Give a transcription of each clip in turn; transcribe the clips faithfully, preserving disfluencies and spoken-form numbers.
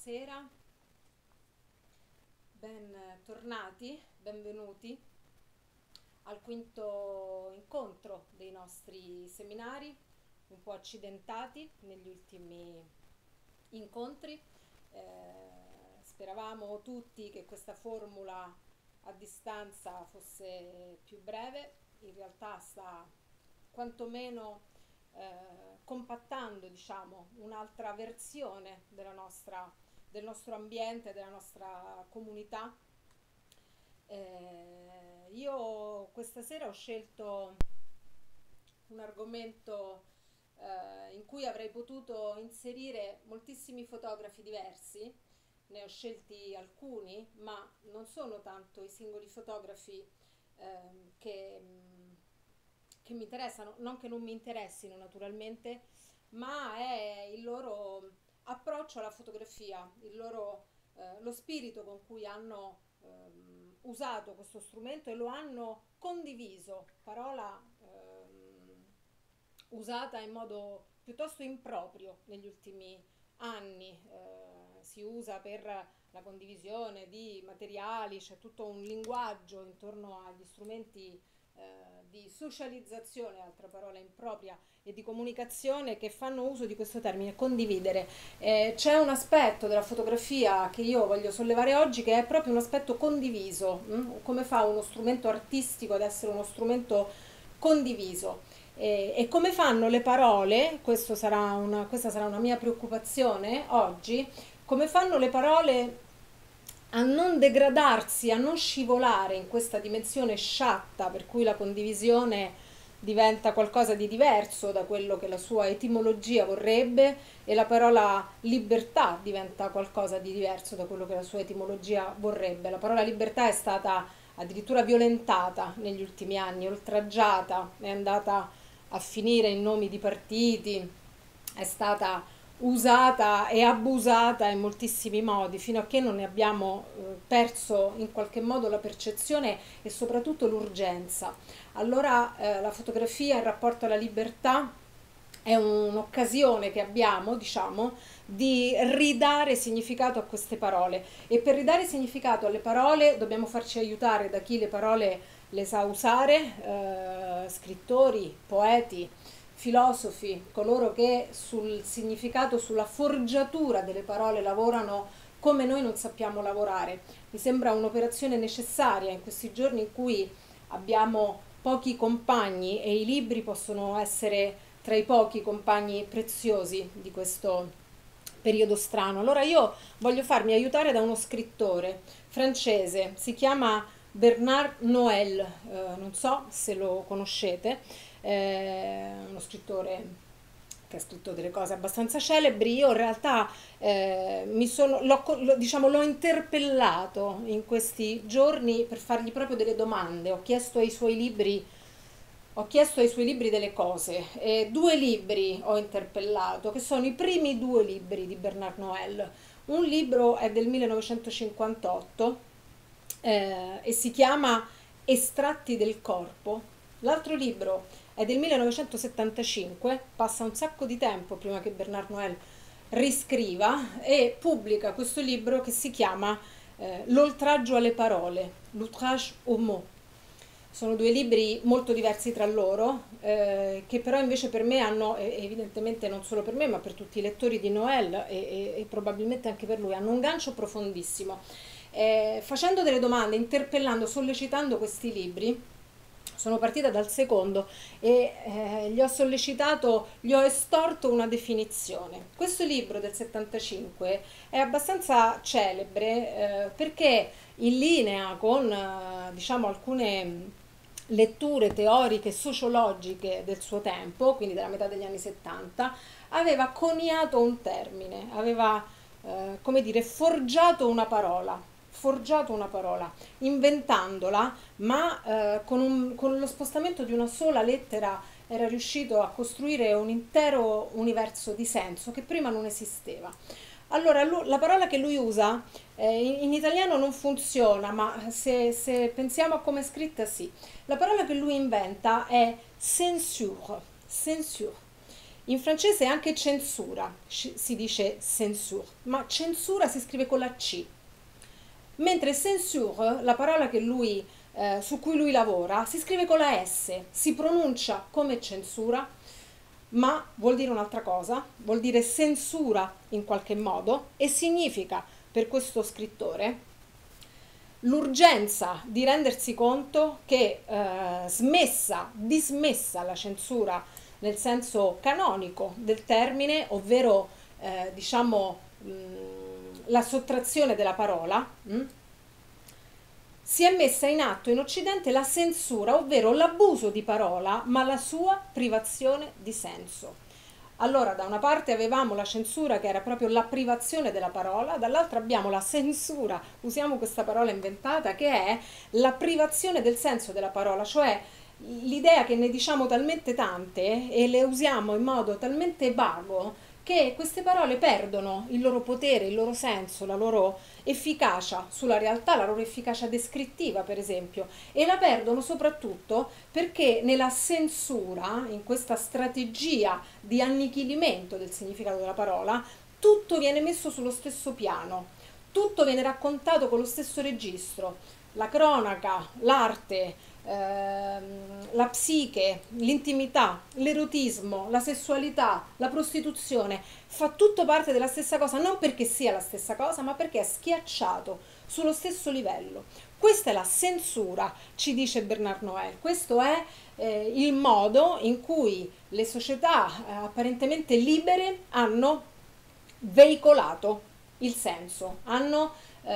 Buonasera, bentornati, benvenuti al quinto incontro dei nostri seminari, un po' accidentati negli ultimi incontri. Eh, speravamo tutti che questa formula a distanza fosse più breve, in realtà sta quantomeno eh, compattando, diciamo, un'altra versione della nostra, del nostro ambiente, della nostra comunità. Eh, io questa sera ho scelto un argomento eh, in cui avrei potuto inserire moltissimi fotografi diversi. Ne ho scelti alcuni, ma non sono tanto i singoli fotografi ehm, che, mh, che mi interessano, non che non mi interessino naturalmente, ma è il loro approccio alla fotografia, il loro, eh, lo spirito con cui hanno ehm, usato questo strumento e lo hanno condiviso, parola ehm, usata in modo piuttosto improprio negli ultimi anni. Eh, si usa per la condivisione di materiali, c'è tutto un linguaggio intorno agli strumenti eh, di socializzazione, altra parola impropria, e di comunicazione che fanno uso di questo termine, condividere. Eh, c'è un aspetto della fotografia che io voglio sollevare oggi che è proprio un aspetto condiviso, hm? Come fa uno strumento artistico ad essere uno strumento condiviso? E, e come fanno le parole, questo sarà una, questa sarà una mia preoccupazione oggi, come fanno le parole a non degradarsi, a non scivolare in questa dimensione sciatta per cui la condivisione diventa qualcosa di diverso da quello che la sua etimologia vorrebbe e la parola libertà diventa qualcosa di diverso da quello che la sua etimologia vorrebbe. La parola libertà è stata addirittura violentata negli ultimi anni, oltraggiata, è andata a finire in nomi di partiti, è stata usata e abusata in moltissimi modi fino a che non ne abbiamo eh, perso in qualche modo la percezione e soprattutto l'urgenza. Allora eh, la fotografia in rapporto alla libertà è un'occasione che abbiamo, diciamo, di ridare significato a queste parole, e per ridare significato alle parole dobbiamo farci aiutare da chi le parole le sa usare, eh, scrittori, poeti, filosofi, coloro che sul significato, sulla forgiatura delle parole lavorano come noi non sappiamo lavorare. Mi sembra un'operazione necessaria in questi giorni in cui abbiamo pochi compagni e i libri possono essere tra i pochi compagni preziosi di questo periodo strano. Allora io voglio farmi aiutare da uno scrittore francese, si chiama Bernard Noël, eh, non so se lo conoscete, è uno scrittore che ha scritto delle cose abbastanza celebri. Io in realtà eh, mi sono, l'ho, l'ho- diciamo, l'ho interpellato in questi giorni per fargli proprio delle domande. Ho chiesto ai suoi libri, ho chiesto ai suoi libri delle cose. E due libri ho interpellato, che sono i primi due libri di Bernard Noël. Un libro è del millenovecentocinquantotto eh, e si chiama Estratti del corpo. L'altro libro è del millenovecentosettantacinque, passa un sacco di tempo prima che Bernard Noël riscriva e pubblica questo libro che si chiama eh, L'oltraggio alle parole, L'outrage aux mots. Sono due libri molto diversi tra loro, eh, che però invece per me hanno, e evidentemente non solo per me, ma per tutti i lettori di Noël e, e, e probabilmente anche per lui, hanno un gancio profondissimo. Eh, facendo delle domande, interpellando, sollecitando questi libri, sono partita dal secondo e eh, gli ho sollecitato, gli ho estorto una definizione. Questo libro del settantacinque è abbastanza celebre eh, perché in linea con eh, diciamo alcune letture teoriche sociologiche del suo tempo, quindi della metà degli anni settanta, aveva coniato un termine, aveva eh, come dire, forgiato una parola, forgiato una parola, inventandola, ma eh, con, un- con lo spostamento di una sola lettera era riuscito a costruire un intero universo di senso che prima non esisteva. Allora, lu- la parola che lui usa eh, in, in italiano non funziona, ma se, se pensiamo a come è scritta, sì. La parola che lui inventa è censure, censure, In francese anche censura, si dice censure, ma censura si scrive con la C. Mentre censure, la parola che lui, eh, su cui lui lavora, si scrive con la S, si pronuncia come censura, ma vuol dire un'altra cosa, vuol dire censura in qualche modo e significa per questo scrittore l'urgenza di rendersi conto che eh, smessa, dismessa la censura nel senso canonico del termine, ovvero eh, diciamo mh, la sottrazione della parola, mh, si è messa in atto in Occidente la censura, ovvero l'abuso di parola, ma la sua privazione di senso. Allora, da una parte avevamo la censura che era proprio la privazione della parola, dall'altra abbiamo la censura, usiamo questa parola inventata, che è la privazione del senso della parola, cioè l'idea che ne diciamo talmente tante e le usiamo in modo talmente vago che queste parole perdono il loro potere, il loro senso, la loro efficacia sulla realtà, la loro efficacia descrittiva, per esempio, e la perdono soprattutto perché nella censura, in questa strategia di annichilimento del significato della parola, tutto viene messo sullo stesso piano, tutto viene raccontato con lo stesso registro, la cronaca, l'arte, ehm, la psiche, l'intimità, l'erotismo, la sessualità, la prostituzione, fa tutto parte della stessa cosa, non perché sia la stessa cosa, ma perché è schiacciato sullo stesso livello. Questa è la censura, ci dice Bernard Noël, questo è eh, il modo in cui le società eh, apparentemente libere hanno veicolato il senso, hanno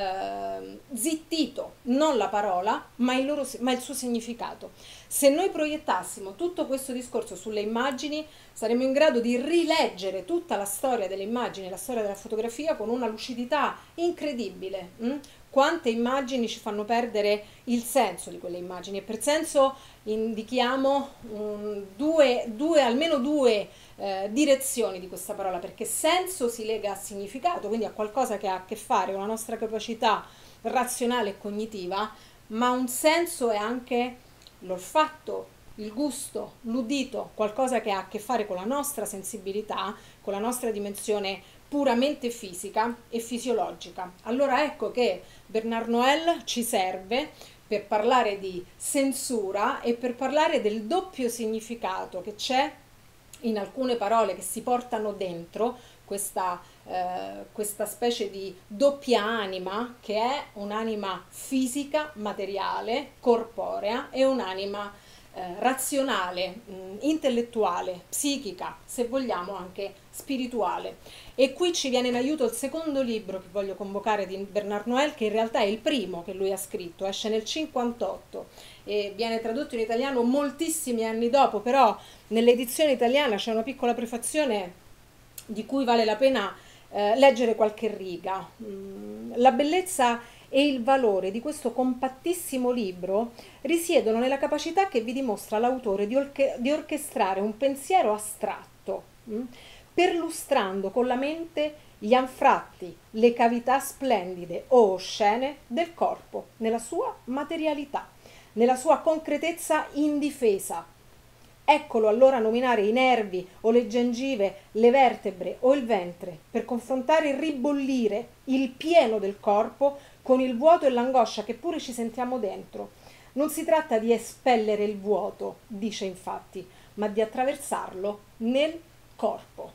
eh, zittito non la parola ma il, loro, ma il suo significato. Se noi proiettassimo tutto questo discorso sulle immagini saremmo in grado di rileggere tutta la storia delle immagini, la storia della fotografia con una lucidità incredibile. Hm? Quante immagini ci fanno perdere il senso di quelle immagini, e per senso indichiamo um, due, due, almeno due eh, direzioni di questa parola, perché senso si lega a significato, quindi a qualcosa che ha a che fare con la nostra capacità razionale e cognitiva, ma un senso è anche l'olfatto, il gusto, l'udito, qualcosa che ha a che fare con la nostra sensibilità, con la nostra dimensione puramente fisica e fisiologica. Allora ecco che Bernard Noël ci serve per parlare di censura e per parlare del doppio significato che c'è in alcune parole che si portano dentro questa, eh, questa specie di doppia anima, che è un'anima fisica, materiale, corporea, e un'anima eh, razionale, mh, intellettuale, psichica, se vogliamo anche spirituale. E qui ci viene in aiuto il secondo libro che voglio convocare di Bernard Noël, che in realtà è il primo che lui ha scritto, esce nel cinquantotto e viene tradotto in italiano moltissimi anni dopo, però nell'edizione italiana c'è una piccola prefazione di cui vale la pena eh, leggere qualche riga. Mm, la bellezza e il valore di questo compattissimo libro risiedono nella capacità che vi dimostra l'autore di, orche- di orchestrare un pensiero astratto, mm, perlustrando con la mente gli anfratti, le cavità splendide o oscene del corpo, nella sua materialità, nella sua concretezza indifesa. Eccolo allora nominare i nervi o le gengive, le vertebre o il ventre, per confrontare il ribollire, il pieno del corpo con il vuoto e l'angoscia che pure ci sentiamo dentro. Non si tratta di espellere il vuoto, dice infatti, ma di attraversarlo nel corpo.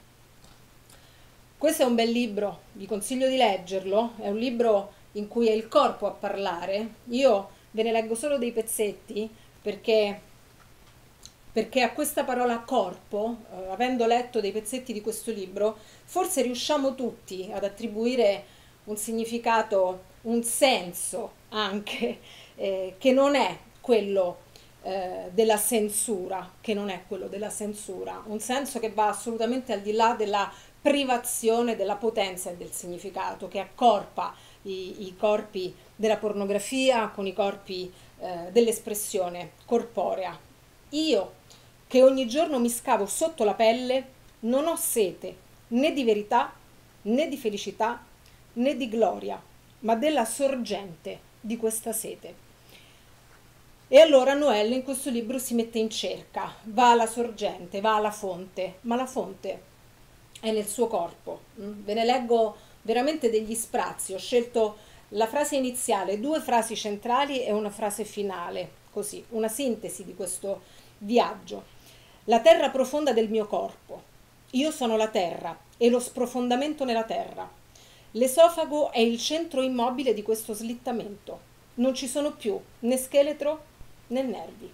Questo è un bel libro, vi consiglio di leggerlo, è un libro in cui è il corpo a parlare. Io ve ne leggo solo dei pezzetti perché, perché a questa parola corpo, eh, avendo letto dei pezzetti di questo libro, forse riusciamo tutti ad attribuire un significato, un senso anche, eh, che non è quello eh, della censura, che non è quello della censura, un senso che va assolutamente al di là della privazione della potenza e del significato, che accorpa i, i corpi della pornografia con i corpi eh, dell'espressione corporea. Io, che ogni giorno mi scavo sotto la pelle, non ho sete né di verità, né di felicità, né di gloria, ma della sorgente di questa sete. E allora Noelle in questo libro si mette in cerca, va alla sorgente, va alla fonte, ma la fonte è nel suo corpo. Mm? Ve ne leggo veramente degli sprazzi, ho scelto la frase iniziale, due frasi centrali e una frase finale, così, una sintesi di questo viaggio. La terra profonda del mio corpo. Io sono la terra e lo sprofondamento nella terra. L'esofago è il centro immobile di questo slittamento. Non ci sono più né scheletro né nervi.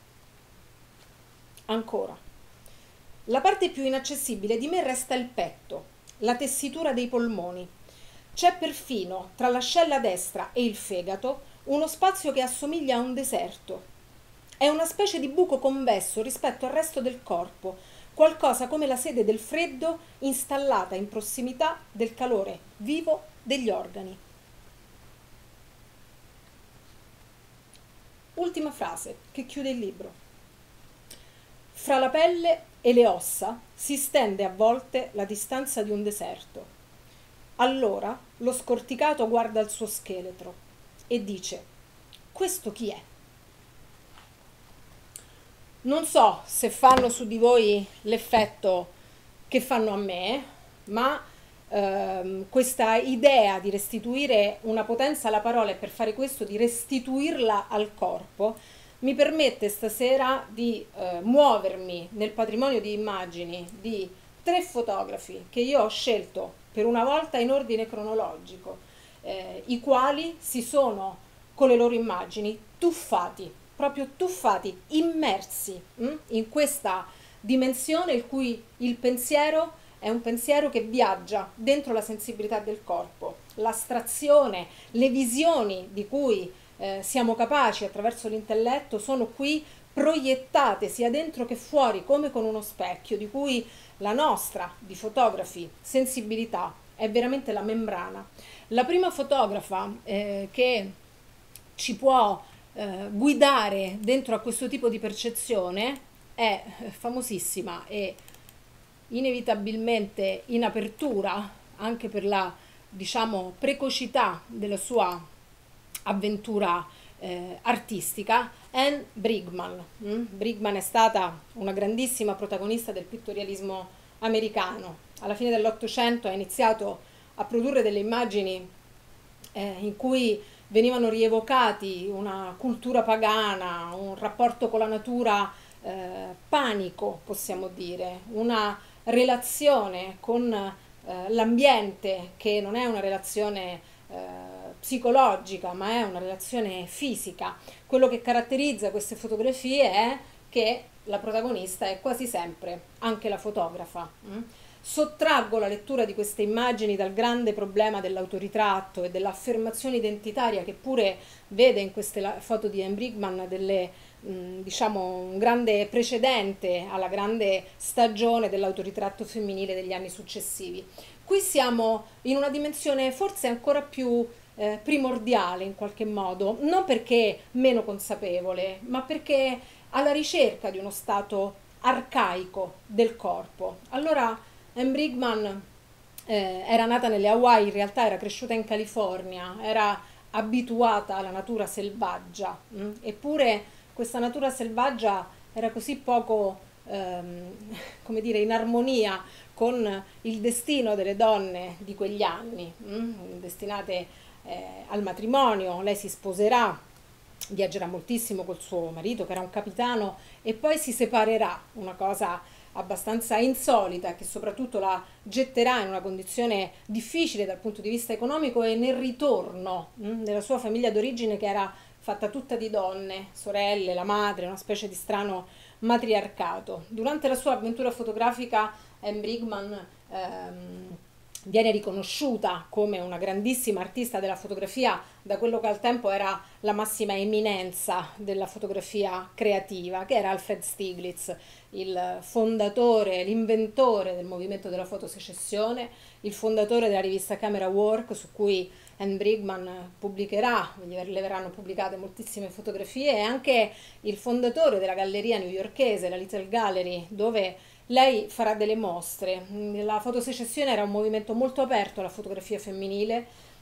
Ancora. La parte più inaccessibile di me resta il petto, la tessitura dei polmoni. C'è perfino, tra l'ascella destra e il fegato, uno spazio che assomiglia a un deserto. È una specie di buco convesso rispetto al resto del corpo, qualcosa come la sede del freddo installata in prossimità del calore vivo degli organi. Ultima frase che chiude il libro. Fra la pelle e le ossa si stende a volte la distanza di un deserto. Allora lo scorticato guarda il suo scheletro e dice: questo chi è? Non so se fanno su di voi l'effetto che fanno a me, ma ehm, questa idea di restituire una potenza alla parola e per fare questo di restituirla al corpo mi permette stasera di eh, muovermi nel patrimonio di immagini di tre fotografi che io ho scelto per una volta in ordine cronologico, eh, i quali si sono con le loro immagini tuffati, proprio tuffati, immersi hm, in questa dimensione il cui il pensiero è un pensiero che viaggia dentro la sensibilità del corpo, l'astrazione, le visioni di cui eh, siamo capaci attraverso l'intelletto sono qui proiettate sia dentro che fuori come con uno specchio, di cui la nostra di fotografi sensibilità è veramente la membrana. La prima fotografa eh, che ci può eh, guidare dentro a questo tipo di percezione è famosissima e inevitabilmente in apertura anche per la, diciamo, precocità della sua avventura eh, artistica, Anne Brigman. Mm? Brigman è stata una grandissima protagonista del pittorialismo americano. Alla fine dell'Ottocento ha iniziato a produrre delle immagini eh, in cui venivano rievocati una cultura pagana, un rapporto con la natura eh, panico, possiamo dire, una relazione con eh, l'ambiente che non è una relazione eh, psicologica, ma è una relazione fisica. Quello che caratterizza queste fotografie è che la protagonista è quasi sempre anche la fotografa. Mm? Sottraggo la lettura di queste immagini dal grande problema dell'autoritratto e dell'affermazione identitaria che pure vede in queste foto di Anne Brigman delle, mh, diciamo, un grande precedente alla grande stagione dell'autoritratto femminile degli anni successivi. Qui siamo in una dimensione forse ancora più eh, primordiale in qualche modo, non perché meno consapevole, ma perché alla ricerca di uno stato arcaico del corpo. Allora Anne Brigman eh, era nata nelle Hawaii, in realtà era cresciuta in California, era abituata alla natura selvaggia, mh? Eppure questa natura selvaggia era così poco, ehm, come dire, in armonia con il destino delle donne di quegli anni, mh? Destinate eh, al matrimonio. Lei si sposerà, viaggerà moltissimo col suo marito che era un capitano e poi si separerà, una cosa abbastanza insolita che soprattutto la getterà in una condizione difficile dal punto di vista economico e nel ritorno mh, della sua famiglia d'origine che era fatta tutta di donne, sorelle, la madre, una specie di strano matriarcato. Durante la sua avventura fotografica Anne Brigman ehm, viene riconosciuta come una grandissima artista della fotografia da quello che al tempo era la massima eminenza della fotografia creativa, che era Alfred Stieglitz, il fondatore, l'inventore del movimento della fotosecessione, il fondatore della rivista Camera Work, su cui Anne Brigman pubblicherà, le verranno pubblicate moltissime fotografie, e anche il fondatore della galleria newyorkese, la Little Gallery, dove lei farà delle mostre. La fotosecessione era un movimento molto aperto alla fotografia femminile,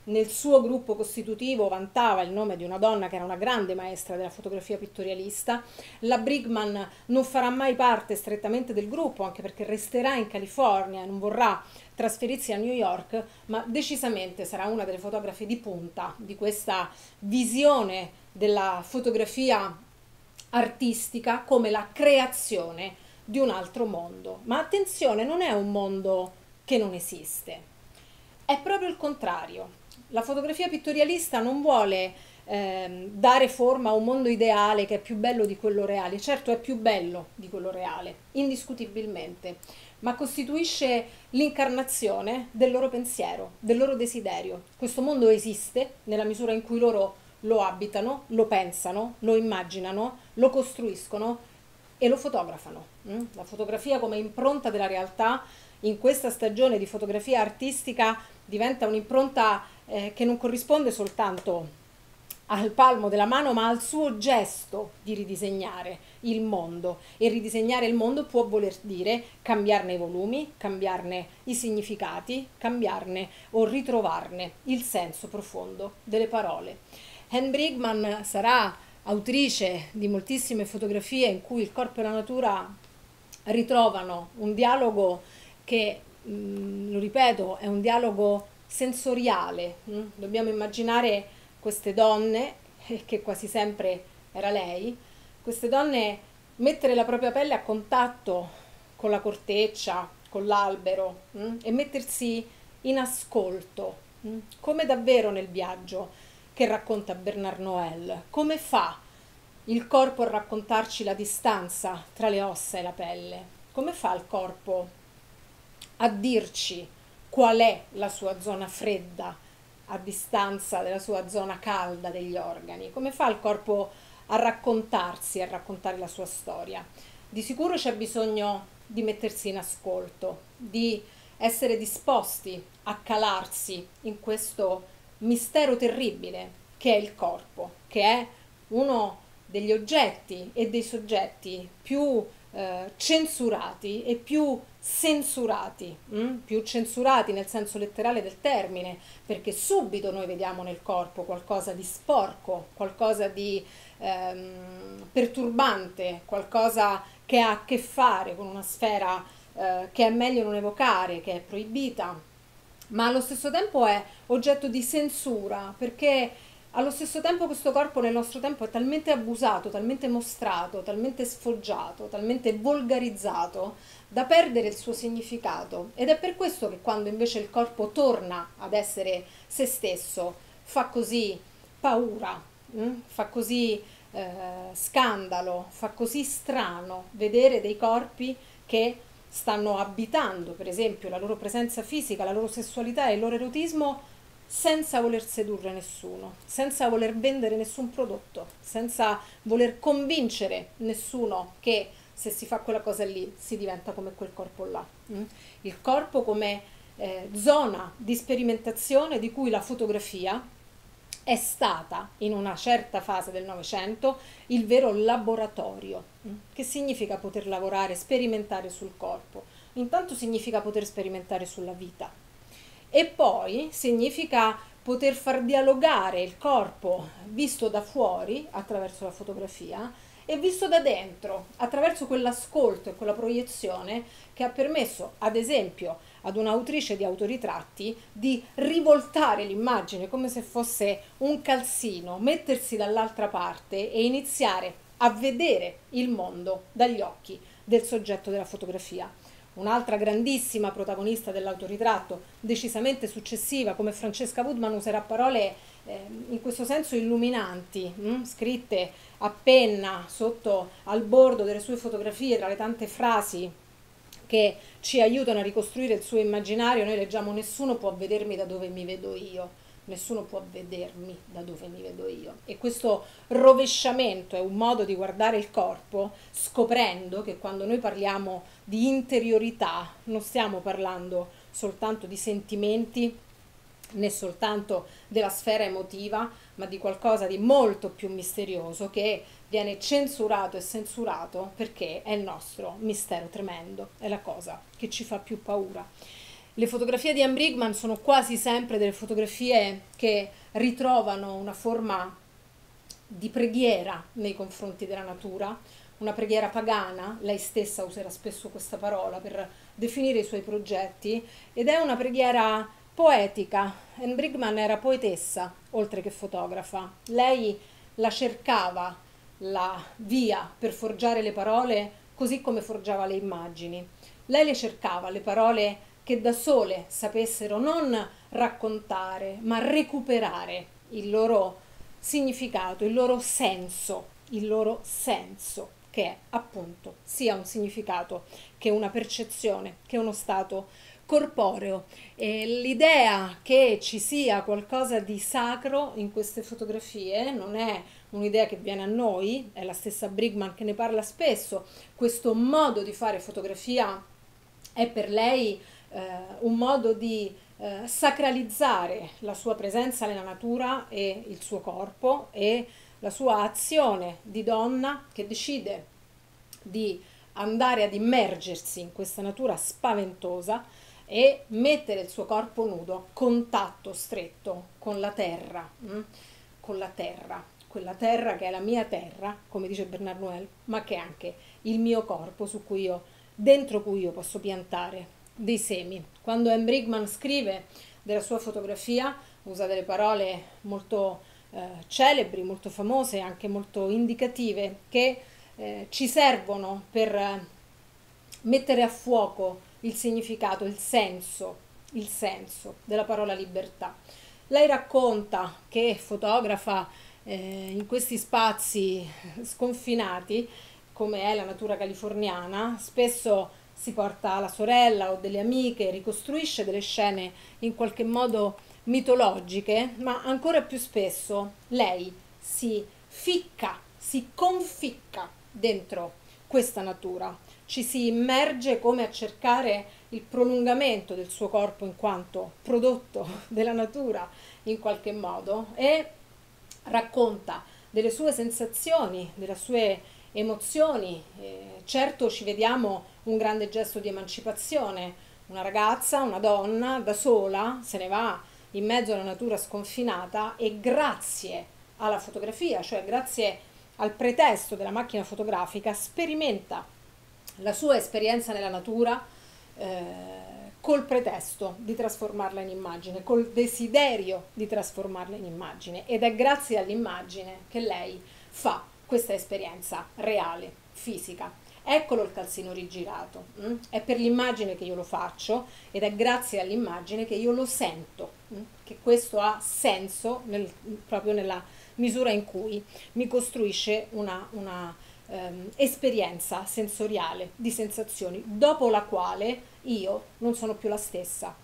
nel suo gruppo costitutivo vantava il nome di una donna che era una grande maestra della fotografia pittorialista. La Brigman non farà mai parte strettamente del gruppo, anche perché resterà in California e non vorrà trasferirsi a New York, ma decisamente sarà una delle fotografe di punta di questa visione della fotografia artistica come la creazione di un altro mondo. Ma attenzione, non è un mondo che non esiste, è proprio il contrario. La fotografia pittorialista non vuole ehm, dare forma a un mondo ideale che è più bello di quello reale. Certo, è più bello di quello reale, indiscutibilmente, ma costituisce l'incarnazione del loro pensiero, del loro desiderio. Questo mondo esiste nella misura in cui loro lo abitano, lo pensano, lo immaginano, lo costruiscono e lo fotografano. La fotografia come impronta della realtà in questa stagione di fotografia artistica diventa un'impronta eh, che non corrisponde soltanto al palmo della mano, ma al suo gesto di ridisegnare il mondo. E ridisegnare il mondo può voler dire cambiarne i volumi, cambiarne i significati, cambiarne o ritrovarne il senso profondo delle parole. Anne Brigman sarà autrice di moltissime fotografie in cui il corpo e la natura ritrovano un dialogo che, mh, lo ripeto, è un dialogo sensoriale. Mh? Dobbiamo immaginare queste donne, eh, che quasi sempre era lei, queste donne mettere la propria pelle a contatto con la corteccia, con l'albero, mh? e mettersi in ascolto, mh? come davvero nel viaggio che racconta Bernard Noël. Come fa il corpo a raccontarci la distanza tra le ossa e la pelle? Come fa il corpo a dirci qual è la sua zona fredda a distanza della sua zona calda degli organi? Come fa il corpo a raccontarsi, a raccontare la sua storia? Di sicuro c'è bisogno di mettersi in ascolto, di essere disposti a calarsi in questo mistero terribile che è il corpo, che è uno degli oggetti e dei soggetti più eh, censurati e più censurati, hm? più censurati nel senso letterale del termine, perché subito noi vediamo nel corpo qualcosa di sporco, qualcosa di ehm, perturbante, qualcosa che ha a che fare con una sfera eh, che è meglio non evocare, che è proibita, ma allo stesso tempo è oggetto di censura, perché allo stesso tempo questo corpo nel nostro tempo è talmente abusato, talmente mostrato, talmente sfoggiato, talmente volgarizzato da perdere il suo significato. Ed è per questo che quando invece il corpo torna ad essere se stesso fa così paura, hm? fa così eh, scandalo, fa così strano vedere dei corpi che stanno abitando, per esempio, la loro presenza fisica, la loro sessualità e il loro erotismo senza voler sedurre nessuno, senza voler vendere nessun prodotto, senza voler convincere nessuno che se si fa quella cosa lì si diventa come quel corpo là. Il corpo come eh, zona di sperimentazione di cui la fotografia è stata in una certa fase del Novecento il vero laboratorio. Che significa poter lavorare, sperimentare sul corpo? Intanto significa poter sperimentare sulla vita e poi significa poter far dialogare il corpo visto da fuori attraverso la fotografia e visto da dentro attraverso quell'ascolto e quella proiezione che ha permesso, ad esempio, ad un'autrice di autoritratti di rivoltare l'immagine come se fosse un calzino, mettersi dall'altra parte e iniziare a vedere il mondo dagli occhi del soggetto della fotografia. Un'altra grandissima protagonista dell'autoritratto, decisamente successiva, come Francesca Woodman, userà parole eh, in questo senso illuminanti, hm? scritte a penna sotto al bordo delle sue fotografie, tra le tante frasi che ci aiutano a ricostruire il suo immaginario. Noi leggiamo: nessuno può vedermi da dove mi vedo io, nessuno può vedermi da dove mi vedo io. E questo rovesciamento è un modo di guardare il corpo, scoprendo che quando noi parliamo di interiorità non stiamo parlando soltanto di sentimenti, né soltanto della sfera emotiva, ma di qualcosa di molto più misterioso che viene censurato e censurato perché è il nostro mistero tremendo, è la cosa che ci fa più paura. Le fotografie di Anne Brigman sono quasi sempre delle fotografie che ritrovano una forma di preghiera nei confronti della natura, una preghiera pagana, lei stessa userà spesso questa parola per definire i suoi progetti, ed è una preghiera poetica. Anne Brigman era poetessa, oltre che fotografa. Lei la cercava la via per forgiare le parole così come forgiava le immagini. Lei le cercava le parole che da sole sapessero non raccontare, ma recuperare il loro significato, il loro senso, il loro senso, che è appunto sia un significato che una percezione, che uno stato corporeo. E l'idea che ci sia qualcosa di sacro in queste fotografie non è un'idea che viene a noi, è la stessa Brigman che ne parla spesso. Questo modo di fare fotografia è per lei eh, un modo di eh, sacralizzare la sua presenza nella natura e il suo corpo e la sua azione di donna che decide di andare ad immergersi in questa natura spaventosa e mettere il suo corpo nudo a contatto stretto con la terra, hm? con la terra, quella terra che è la mia terra, come dice Bernard Noël, ma che è anche il mio corpo su cui io, dentro cui io posso piantare dei semi. Quando Anne Brigman scrive della sua fotografia usa delle parole molto eh, celebri, molto famose, anche molto indicative, che eh, ci servono per eh, mettere a fuoco il significato, il senso, il senso della parola libertà. Lei racconta che fotografa eh, in questi spazi sconfinati, come è la natura californiana, spesso si porta la sorella o delle amiche, ricostruisce delle scene in qualche modo mitologiche, ma ancora più spesso lei si ficca, si conficca dentro questa natura, ci si immerge come a cercare il prolungamento del suo corpo in quanto prodotto della natura in qualche modo, e racconta delle sue sensazioni, delle sue emozioni. Eh, certo ci vediamo un grande gesto di emancipazione, una ragazza, una donna da sola se ne va in mezzo alla natura sconfinata e grazie alla fotografia, cioè grazie al pretesto della macchina fotografica, sperimenta la sua esperienza nella natura eh, col pretesto di trasformarla in immagine, col desiderio di trasformarla in immagine, ed è grazie all'immagine che lei fa questa esperienza reale, fisica. Eccolo il calzino rigirato, mm? È per l'immagine che io lo faccio ed è grazie all'immagine che io lo sento, mm? Che questo ha senso nel, proprio nella misura in cui mi costruisce una, una ehm, esperienza sensoriale di sensazioni, dopo la quale io non sono più la stessa,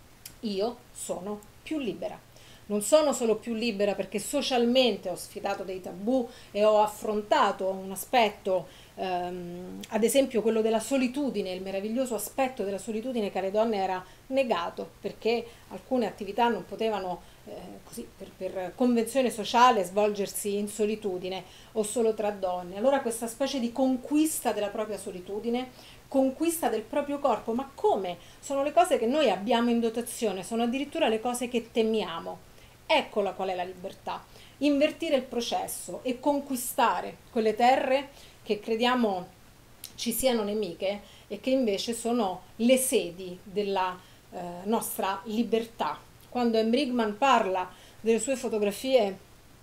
io sono più libera. Non sono solo più libera perché socialmente ho sfidato dei tabù e ho affrontato un aspetto, ehm, ad esempio quello della solitudine, il meraviglioso aspetto della solitudine che alle donne era negato perché alcune attività non potevano, eh, così per, per convenzione sociale, svolgersi in solitudine o solo tra donne. Allora questa specie di conquista della propria solitudine, conquista del proprio corpo, ma come? Sono le cose che noi abbiamo in dotazione, sono addirittura le cose che temiamo. Eccola qual è la libertà, invertire il processo e conquistare quelle terre che crediamo ci siano nemiche e che invece sono le sedi della eh, nostra libertà. Quando Anne Brigman parla delle sue fotografie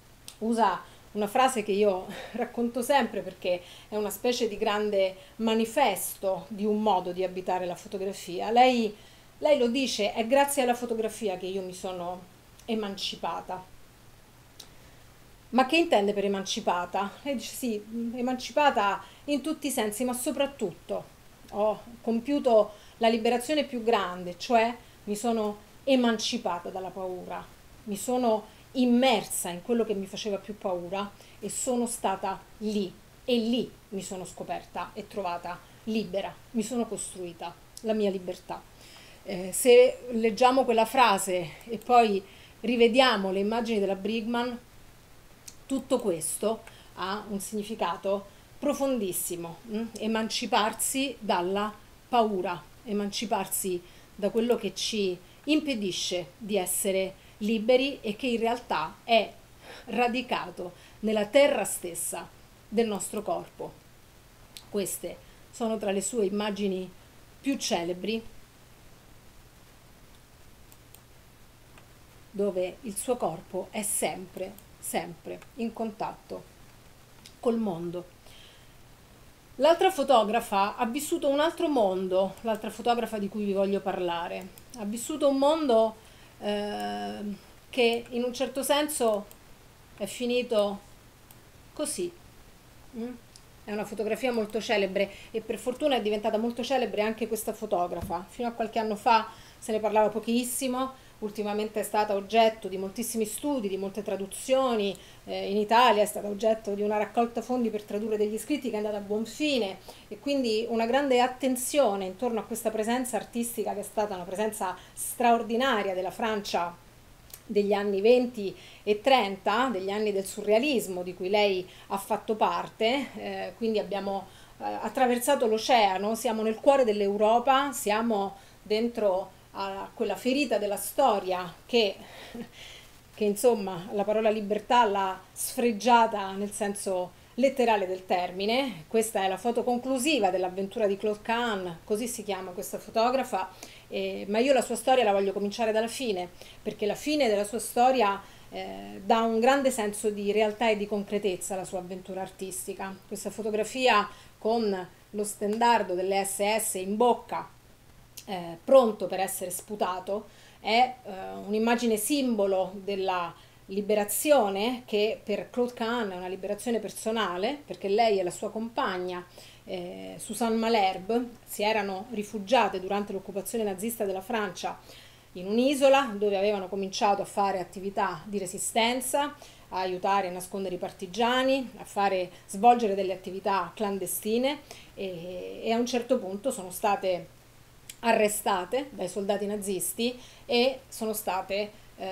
usa una frase che io racconto sempre perché è una specie di grande manifesto di un modo di abitare la fotografia. Lei, lei lo dice, è grazie alla fotografia che io mi sono emancipata. Ma che intende per emancipata? Lei dice sì, emancipata in tutti i sensi, ma soprattutto ho compiuto la liberazione più grande, cioè mi sono emancipata dalla paura, mi sono immersa in quello che mi faceva più paura e sono stata lì, e lì mi sono scoperta e trovata libera, mi sono costruita la mia libertà. Eh, se leggiamo quella frase e poi rivediamo le immagini della Brigman, tutto questo ha un significato profondissimo, hm? Emanciparsi dalla paura, emanciparsi da quello che ci impedisce di essere liberi e che in realtà è radicato nella terra stessa del nostro corpo. Queste sono tra le sue immagini più celebri, dove il suo corpo è sempre, sempre in contatto col mondo. L'altra fotografa ha vissuto un altro mondo, l'altra fotografa di cui vi voglio parlare. Ha vissuto un mondo eh, che in un certo senso è finito così. Mm? È una fotografia molto celebre e per fortuna è diventata molto celebre anche questa fotografa. Fino a qualche anno fa se ne parlava pochissimo, ultimamente è stata oggetto di moltissimi studi, di molte traduzioni, eh, in Italia è stata oggetto di una raccolta fondi per tradurre degli scritti che è andata a buon fine e quindi una grande attenzione intorno a questa presenza artistica che è stata una presenza straordinaria della Francia degli anni venti e trenta, degli anni del surrealismo di cui lei ha fatto parte, eh, quindi abbiamo eh, attraversato l'oceano, siamo nel cuore dell'Europa, siamo dentro a quella ferita della storia che, che insomma la parola libertà l'ha sfregiata nel senso letterale del termine. Questa è la foto conclusiva dell'avventura di Claude Kahn, così si chiama questa fotografa, eh, ma io la sua storia la voglio cominciare dalla fine, perché la fine della sua storia eh, dà un grande senso di realtà e di concretezza alla sua avventura artistica. Questa fotografia con lo stendardo delle S S in bocca, Eh, pronto per essere sputato, è eh, un'immagine simbolo della liberazione che per Claude Kahn è una liberazione personale, perché lei e la sua compagna eh, Suzanne Malherbe si erano rifugiate durante l'occupazione nazista della Francia in un'isola dove avevano cominciato a fare attività di resistenza, a aiutare a nascondere i partigiani, a fare svolgere delle attività clandestine e, e a un certo punto sono state arrestate dai soldati nazisti e sono state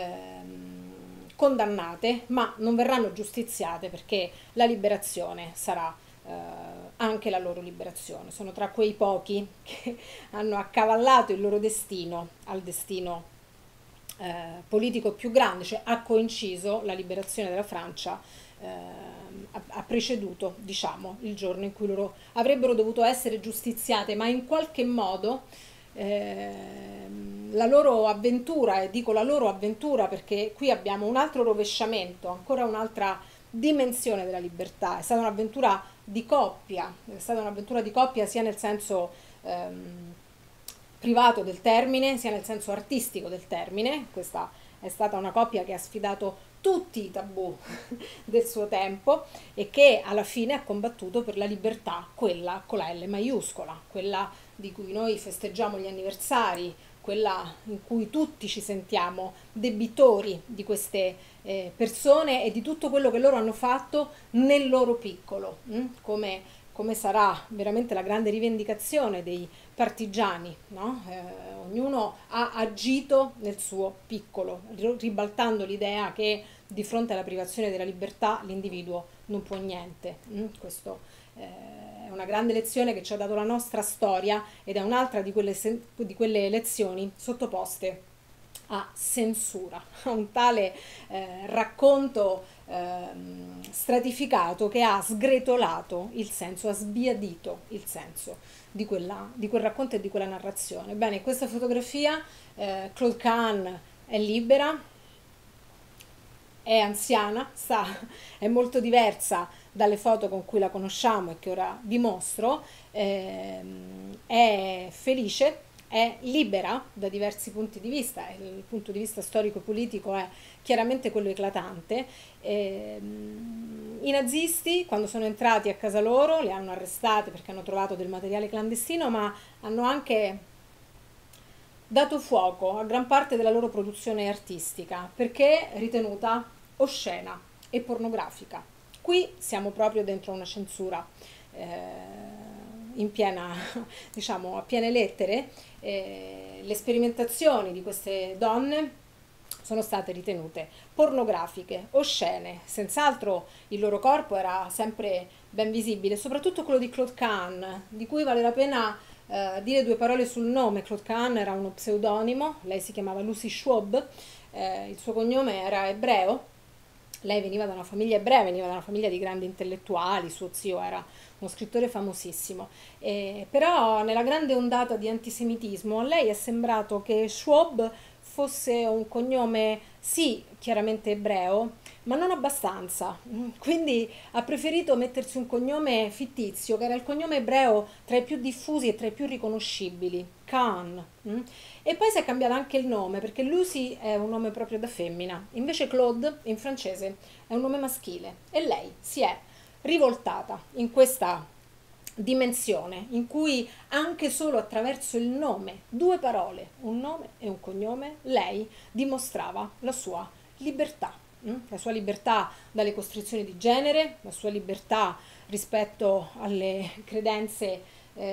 ehm, condannate, ma non verranno giustiziate perché la liberazione sarà eh, anche la loro liberazione. Sono tra quei pochi che hanno accavallato il loro destino al destino eh, politico più grande, cioè ha coinciso la liberazione della Francia, eh, ha, ha preceduto, diciamo, il giorno in cui loro avrebbero dovuto essere giustiziate, ma in qualche modo Eh, la loro avventura, e dico la loro avventura perché qui abbiamo un altro rovesciamento, ancora un'altra dimensione della libertà. È stata un'avventura di coppia, è stata un'avventura di coppia sia nel senso ehm, privato del termine, sia nel senso artistico del termine. Questa è stata una coppia che ha sfidato tutti i tabù del suo tempo e che alla fine ha combattuto per la libertà, quella con la L maiuscola, quella di cui noi festeggiamo gli anniversari, quella in cui tutti ci sentiamo debitori di queste eh, persone e di tutto quello che loro hanno fatto nel loro piccolo, hm? come, come sarà veramente la grande rivendicazione dei partigiani, no? Eh, ognuno ha agito nel suo piccolo, ribaltando l'idea che di fronte alla privazione della libertà l'individuo non può niente. Hm? Questo eh, è una grande lezione che ci ha dato la nostra storia ed è un'altra di quelle, di quelle lezioni sottoposte a censura, a un tale eh, racconto eh, stratificato che ha sgretolato il senso, ha sbiadito il senso di, quella, di quel racconto e di quella narrazione. Bene, in questa fotografia eh, Claude Kahn è libera, è anziana, sta, è molto diversa dalle foto con cui la conosciamo e che ora vi mostro, ehm, è felice, è libera da diversi punti di vista, il punto di vista storico-politico è chiaramente quello eclatante. Ehm, I nazisti, quando sono entrati a casa loro, le hanno arrestate perché hanno trovato del materiale clandestino, ma hanno anche dato fuoco a gran parte della loro produzione artistica perché ritenuta oscena e pornografica. Qui siamo proprio dentro una censura eh, in piena, diciamo, a piene lettere. Eh, le sperimentazioni di queste donne sono state ritenute pornografiche, oscene, senz'altro il loro corpo era sempre ben visibile, soprattutto quello di Claude Kahn, di cui vale la pena eh, dire due parole sul nome. Claude Kahn era uno pseudonimo, lei si chiamava Lucy Schwab, eh, il suo cognome era ebreo, lei veniva da una famiglia ebrea, veniva da una famiglia di grandi intellettuali, suo zio era uno scrittore famosissimo, eh, però nella grande ondata di antisemitismo a lei è sembrato che Schwab fosse un cognome sì chiaramente ebreo, ma non abbastanza, quindi ha preferito mettersi un cognome fittizio che era il cognome ebreo tra i più diffusi e tra i più riconoscibili, Khan. mm? E poi si è cambiato anche il nome perché Lucy è un nome proprio da femmina, invece Claude in francese è un nome maschile e lei si è rivoltata in questa dimensione in cui anche solo attraverso il nome, due parole, un nome e un cognome, lei dimostrava la sua libertà, mm? la sua libertà dalle costrizioni di genere, la sua libertà rispetto alle credenze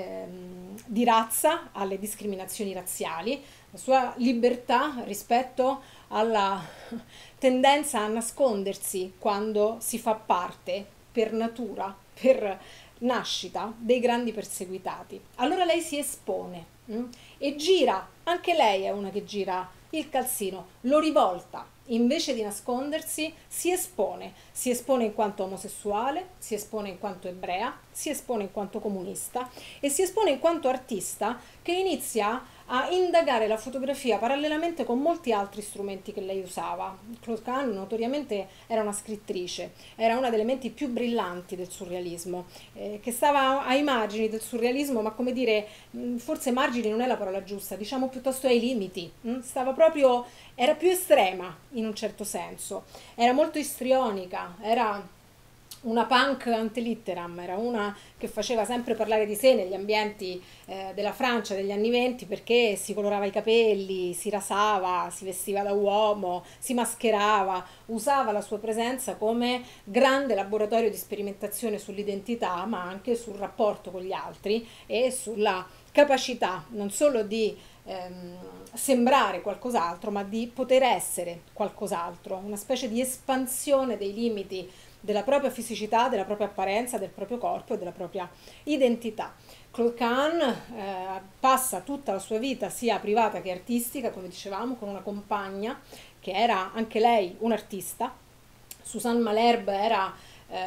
ehm, di razza, alle discriminazioni razziali, la sua libertà rispetto alla tendenza a nascondersi quando si fa parte per natura, per nascita dei grandi perseguitati. Allora lei si espone mm? e gira, anche lei è una che gira il calzino, lo rivolta, invece di nascondersi si espone, si espone in quanto omosessuale, si espone in quanto ebrea, si espone in quanto comunista e si espone in quanto artista che inizia a indagare la fotografia parallelamente con molti altri strumenti che lei usava. Claude Kahn notoriamente era una scrittrice, era una delle menti più brillanti del surrealismo, eh, che stava ai margini del surrealismo, ma come dire, mh, forse margini non è la parola giusta, diciamo piuttosto ai limiti, mh? Stava proprio, era più estrema in un certo senso, era molto istrionica, era una punk ante litteram, era una che faceva sempre parlare di sé negli ambienti eh, della Francia degli anni venti perché si colorava i capelli, si rasava, si vestiva da uomo, si mascherava, usava la sua presenza come grande laboratorio di sperimentazione sull'identità, ma anche sul rapporto con gli altri e sulla capacità non solo di ehm, sembrare qualcos'altro, ma di poter essere qualcos'altro, una specie di espansione dei limiti della propria fisicità, della propria apparenza, del proprio corpo e della propria identità. Claude Kahn eh, passa tutta la sua vita sia privata che artistica, come dicevamo, con una compagna che era anche lei un'artista. Suzanne Malherbe era eh,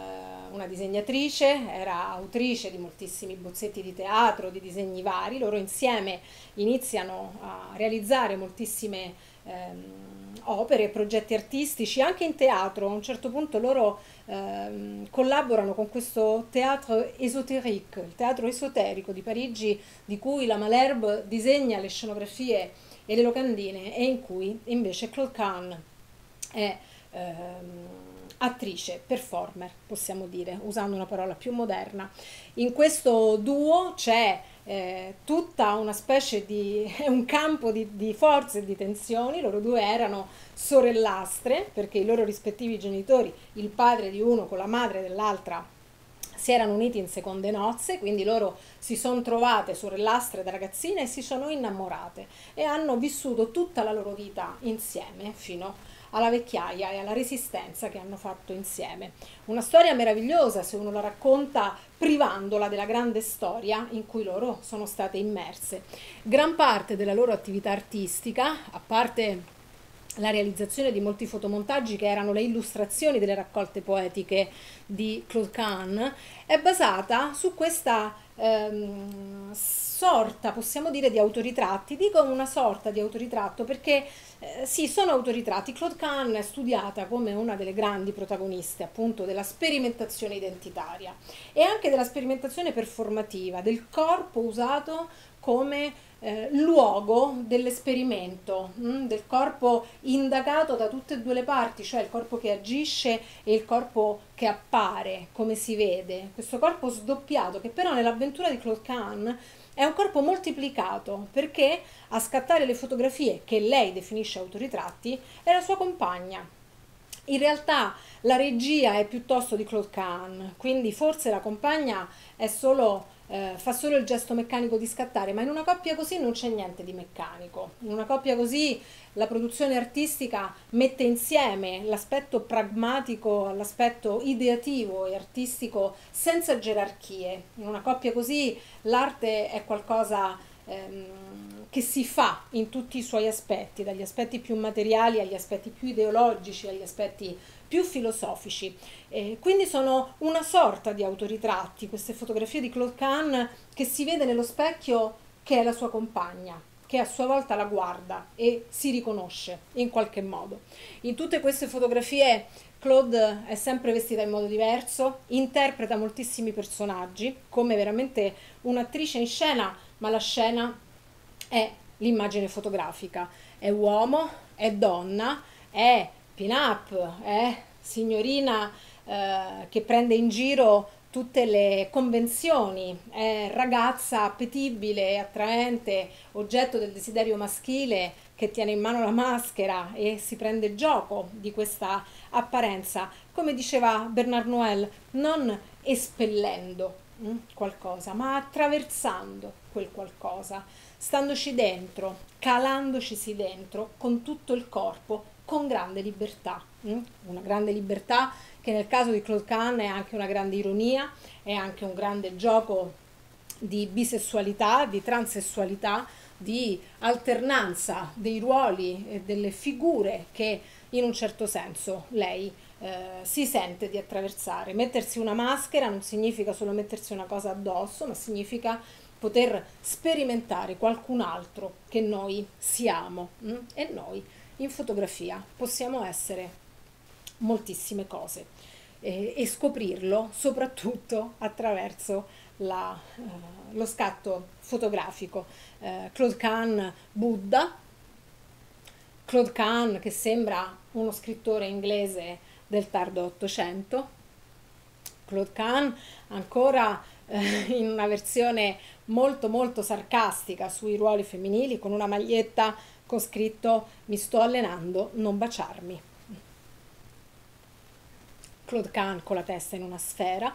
una disegnatrice, era autrice di moltissimi bozzetti di teatro, di disegni vari. Loro insieme iniziano a realizzare moltissime ehm, opere e progetti artistici anche in teatro. A un certo punto loro ehm, collaborano con questo teatro ésotérique, il teatro esoterico di Parigi, di cui la Malherbe disegna le scenografie e le locandine e in cui invece Claude Kahn è ehm, attrice, performer, possiamo dire, usando una parola più moderna. In questo duo c'è eh, tutta una specie di un campo di, di forze e di tensioni. Loro due erano sorellastre perché i loro rispettivi genitori, il padre di uno con la madre dell'altra, si erano uniti in seconde nozze, quindi loro si sono trovate sorellastre da ragazzine e si sono innamorate e hanno vissuto tutta la loro vita insieme fino alla vecchiaia e alla resistenza che hanno fatto insieme. Una storia meravigliosa se uno la racconta privandola della grande storia in cui loro sono state immerse. Gran parte della loro attività artistica, a parte la realizzazione di molti fotomontaggi che erano le illustrazioni delle raccolte poetiche di Claude Kahn, è basata su questa ehm, sorta, possiamo dire, di autoritratti. Dico una sorta di autoritratto perché eh, sì, sono autoritratti. Claude Kahn è studiata come una delle grandi protagoniste appunto della sperimentazione identitaria e anche della sperimentazione performativa, del corpo usato come eh, luogo dell'esperimento, mh, del corpo indagato da tutte e due le parti, cioè il corpo che agisce e il corpo che appare, come si vede, questo corpo sdoppiato che però nell'avventura di Claude Kahn è un corpo moltiplicato perché a scattare le fotografie che lei definisce autoritratti è la sua compagna. In realtà la regia è piuttosto di Claude Kahn, quindi forse la compagna è solo eh, fa solo il gesto meccanico di scattare, ma in una coppia così non c'è niente di meccanico. In una coppia così la produzione artistica mette insieme l'aspetto pragmatico all'aspetto ideativo e artistico senza gerarchie. In una coppia così l'arte è qualcosa ehm, che si fa in tutti i suoi aspetti, dagli aspetti più materiali agli aspetti più ideologici, agli aspetti più filosofici. Eh, quindi sono una sorta di autoritratti, queste fotografie di Claude Kahn, che si vede nello specchio che è la sua compagna, che a sua volta la guarda e si riconosce in qualche modo. In tutte queste fotografie Claude è sempre vestita in modo diverso, interpreta moltissimi personaggi, come veramente un'attrice in scena, ma la scena è l'immagine fotografica. È uomo, è donna, è pin-up, è signorina eh, che prende in giro tutte le convenzioni, è ragazza appetibile e attraente, oggetto del desiderio maschile che tiene in mano la maschera e si prende gioco di questa apparenza, come diceva Bernard Noël, non espellendo mm, qualcosa, ma attraversando quel qualcosa, standoci dentro, calandocisi dentro con tutto il corpo, con grande libertà, mm? Una grande libertà che nel caso di Claude Kahn è anche una grande ironia, è anche un grande gioco di bisessualità, di transessualità, di alternanza dei ruoli e delle figure che in un certo senso lei eh, si sente di attraversare. Mettersi una maschera non significa solo mettersi una cosa addosso, ma significa poter sperimentare qualcun altro che noi siamo mm? E noi in fotografia possiamo essere moltissime cose eh, e scoprirlo soprattutto attraverso la, eh, lo scatto fotografico. Eh, Claude Kahn, Buddha, Claude Kahn che sembra uno scrittore inglese del tardo Ottocento, Claude Kahn ancora eh, in una versione molto molto sarcastica sui ruoli femminili con una maglietta con scritto "mi sto allenando, non baciarmi". Claude Kahn con la testa in una sfera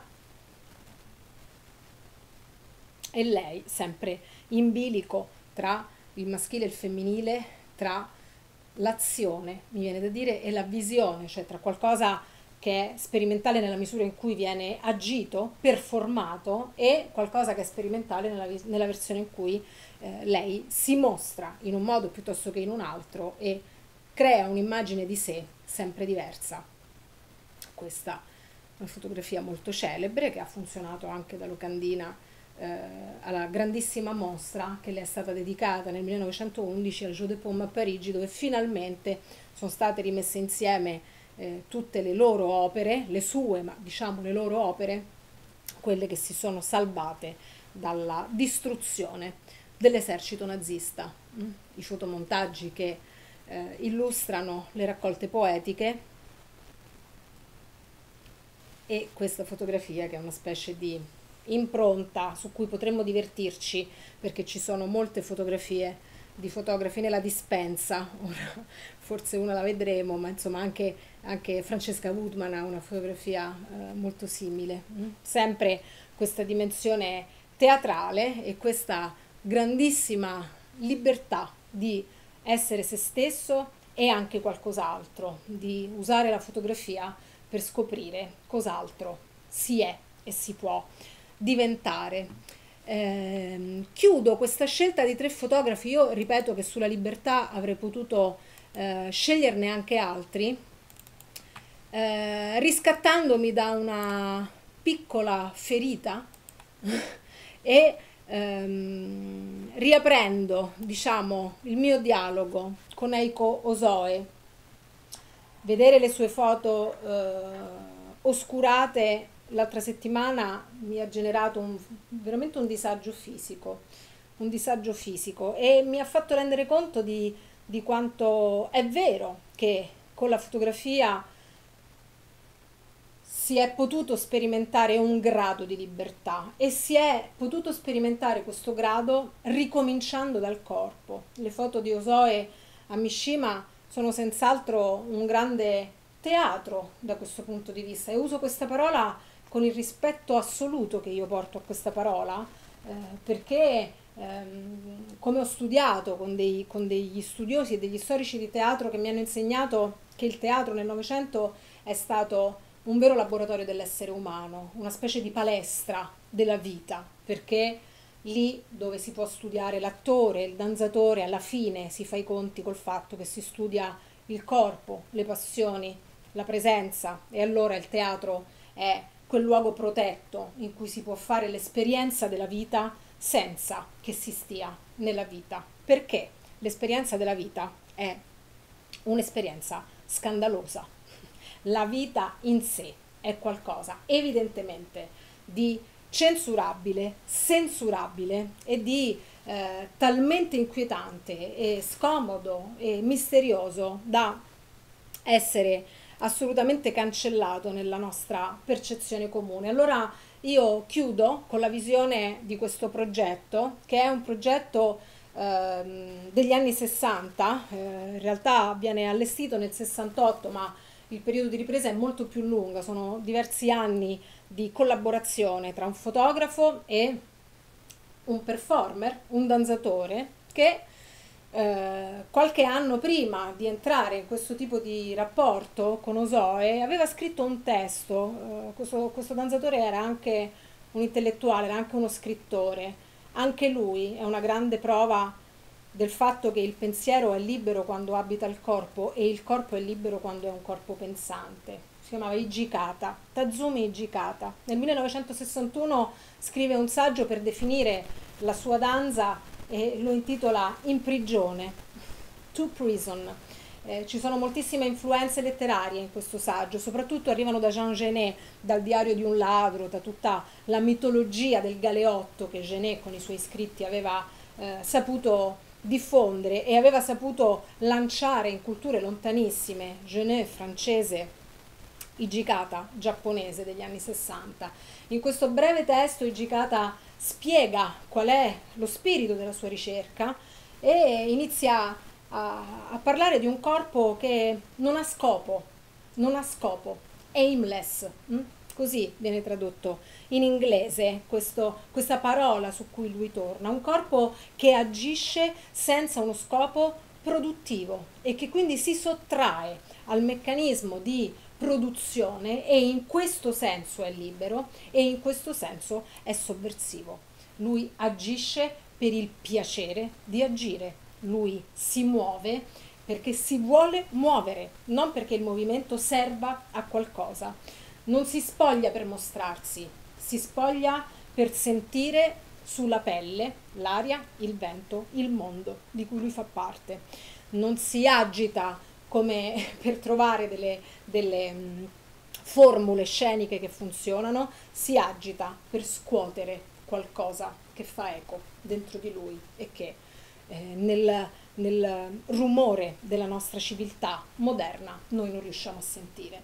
e lei sempre in bilico tra il maschile e il femminile, tra l'azione, mi viene da dire, e la visione, cioè tra qualcosa che è sperimentale nella misura in cui viene agito, performato, e qualcosa che è sperimentale nella, nella versione in cui eh, lei si mostra in un modo piuttosto che in un altro e crea un'immagine di sé sempre diversa. Questa è una fotografia molto celebre che ha funzionato anche da locandina eh, alla grandissima mostra che le è stata dedicata nel millenovecentoundici al Jeu de Paume a Parigi, dove finalmente sono state rimesse insieme eh, tutte le loro opere, le sue, ma diciamo le loro opere, quelle che si sono salvate dalla distruzione dell'esercito nazista. Mm? I fotomontaggi che eh, illustrano le raccolte poetiche e questa fotografia che è una specie di impronta su cui potremmo divertirci perché ci sono molte fotografie di fotografi nella dispensa. Ora forse una la vedremo, ma insomma anche, anche Francesca Woodman ha una fotografia eh, molto simile. Mm? Sempre questa dimensione teatrale e questa grandissima libertà di essere se stesso e anche qualcos'altro, di usare la fotografia per scoprire cos'altro si è e si può diventare. Eh, chiudo questa scelta di tre fotografi. Io ripeto che sulla libertà avrei potuto eh, sceglierne anche altri, eh, riscattandomi da una piccola ferita e ehm, riaprendo, diciamo, il mio dialogo con Eiko Ozoe. Vedere le sue foto eh, oscurate l'altra settimana mi ha generato un, veramente un disagio fisico, un disagio fisico e mi ha fatto rendere conto di, di quanto è vero che con la fotografia si è potuto sperimentare un grado di libertà e si è potuto sperimentare questo grado ricominciando dal corpo. Le foto di Ozoe a Mishima sono senz'altro un grande teatro da questo punto di vista e uso questa parola con il rispetto assoluto che io porto a questa parola, eh, perché ehm, come ho studiato con, dei, con degli studiosi e degli storici di teatro che mi hanno insegnato che il teatro nel Novecento è stato un vero laboratorio dell'essere umano, una specie di palestra della vita, perché lì dove si può studiare l'attore, il danzatore, alla fine si fa i conti col fatto che si studia il corpo, le passioni, la presenza, e allora il teatro è quel luogo protetto in cui si può fare l'esperienza della vita senza che si stia nella vita, perché l'esperienza della vita è un'esperienza scandalosa. La vita in sé è qualcosa evidentemente di censurabile, censurabile e di eh, talmente inquietante e scomodo e misterioso da essere assolutamente cancellato nella nostra percezione comune. Allora io chiudo con la visione di questo progetto, che è un progetto ehm, degli anni sessanta, eh, in realtà viene allestito nel sessantotto, ma il periodo di ripresa è molto più lungo, sono diversi anni di collaborazione tra un fotografo e un performer, un danzatore, che eh, qualche anno prima di entrare in questo tipo di rapporto con Ozoe aveva scritto un testo. Eh, questo, questo danzatore era anche un intellettuale, era anche uno scrittore. Anche lui è una grande prova del fatto che il pensiero è libero quando abita il corpo e il corpo è libero quando è un corpo pensante. Si chiamava Hijikata, Tazumi Hijikata. Nel millenovecentosessantuno scrive un saggio per definire la sua danza e lo intitola In prigione, To Prison. Eh, ci sono moltissime influenze letterarie in questo saggio, soprattutto arrivano da Jean Genet, dal Diario di un ladro, da tutta la mitologia del galeotto che Genet con i suoi scritti aveva eh, saputo diffondere e aveva saputo lanciare in culture lontanissime. Genet francese, Hijikata giapponese degli anni sessanta. In questo breve testo Hijikata spiega qual è lo spirito della sua ricerca e inizia a, a parlare di un corpo che non ha scopo, non ha scopo, aimless, hm? Così viene tradotto in inglese questo, questa parola su cui lui torna, un corpo che agisce senza uno scopo produttivo e che quindi si sottrae al meccanismo di produzione e in questo senso è libero e in questo senso è sovversivo. Lui agisce per il piacere di agire, lui si muove perché si vuole muovere, non perché il movimento serva a qualcosa. Non si spoglia per mostrarsi, si spoglia per sentire sulla pelle l'aria, il vento, il mondo di cui lui fa parte. Non si agita come per trovare delle, delle mh, formule sceniche che funzionano, si agita per scuotere qualcosa che fa eco dentro di lui e che eh, nel, nel rumore della nostra civiltà moderna noi non riusciamo a sentire.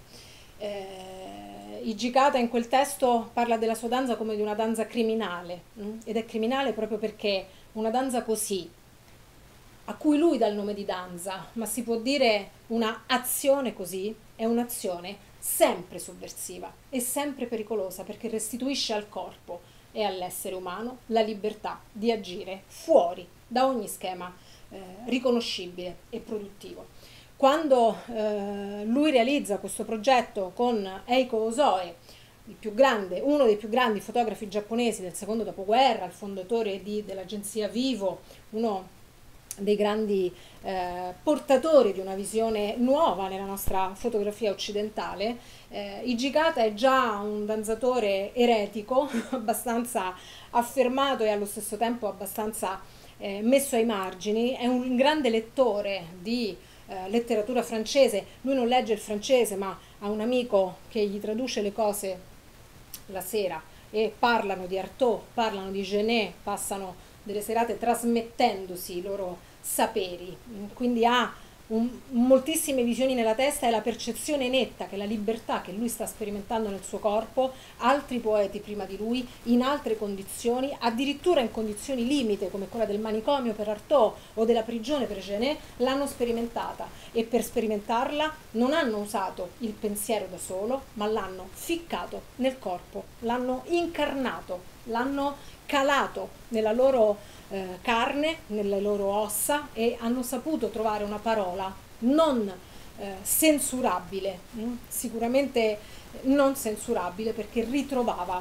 Eh, Hijikata in quel testo parla della sua danza come di una danza criminale, mh? Ed è criminale proprio perché una danza così, a cui lui dà il nome di danza, ma si può dire una azione così, è un'azione sempre sovversiva e sempre pericolosa perché restituisce al corpo e all'essere umano la libertà di agire fuori da ogni schema eh, riconoscibile e produttivo. Quando eh, lui realizza questo progetto con Eiko Ozoe, il più grande, uno dei più grandi fotografi giapponesi del secondo dopoguerra, il fondatore di, dell'agenzia Vivo, uno dei grandi eh, portatori di una visione nuova nella nostra fotografia occidentale, eh, Hijikata è già un danzatore eretico, abbastanza affermato e allo stesso tempo abbastanza eh, messo ai margini, è un grande lettore di Eh, letteratura francese. Lui non legge il francese ma ha un amico che gli traduce le cose la sera e parlano di Artaud, parlano di Genet, passano delle serate trasmettendosi i loro saperi, quindi ha un, moltissime visioni nella testa e la percezione netta che la libertà che lui sta sperimentando nel suo corpo, altri poeti prima di lui, in altre condizioni, addirittura in condizioni limite come quella del manicomio per Artaud o della prigione per Genet, l'hanno sperimentata e per sperimentarla non hanno usato il pensiero da solo, ma l'hanno ficcato nel corpo, l'hanno incarnato, l'hanno calato nella loro eh, carne, nelle loro ossa e hanno saputo trovare una parola non eh, censurabile, mh? Sicuramente non censurabile perché ritrovava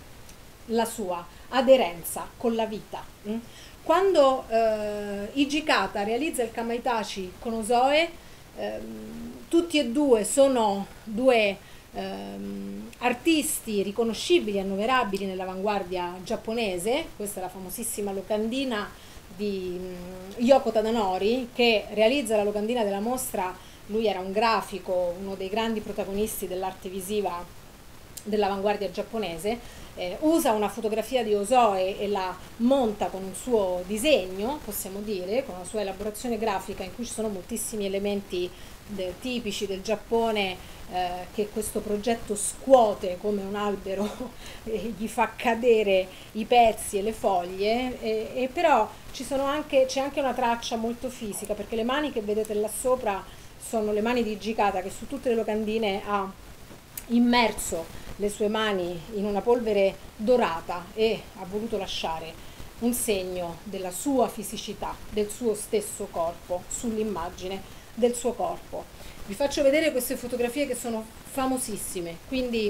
la sua aderenza con la vita. mh? Quando eh, Hijikata realizza il Kamaitachi con Ozoe, ehm, tutti e due sono due ehm, artisti riconoscibili, annoverabili nell'avanguardia giapponese. Questa è la famosissima locandina di mm, Yoko Tadanori, che realizza la locandina della mostra. Lui era un grafico, uno dei grandi protagonisti dell'arte visiva dell'avanguardia giapponese. Eh, usa una fotografia di Ozoe e la monta con un suo disegno, possiamo dire, con una sua elaborazione grafica in cui ci sono moltissimi elementi de- tipici del Giappone, eh, che questo progetto scuote come un albero e gli fa cadere i pezzi e le foglie, e, e però ci sono anche, c'è anche una traccia molto fisica, perché le mani che vedete là sopra sono le mani di Hijikata, che su tutte le locandine ha immerso le sue mani in una polvere dorata e ha voluto lasciare un segno della sua fisicità, del suo stesso corpo, sull'immagine del suo corpo. Vi faccio vedere queste fotografie che sono famosissime, quindi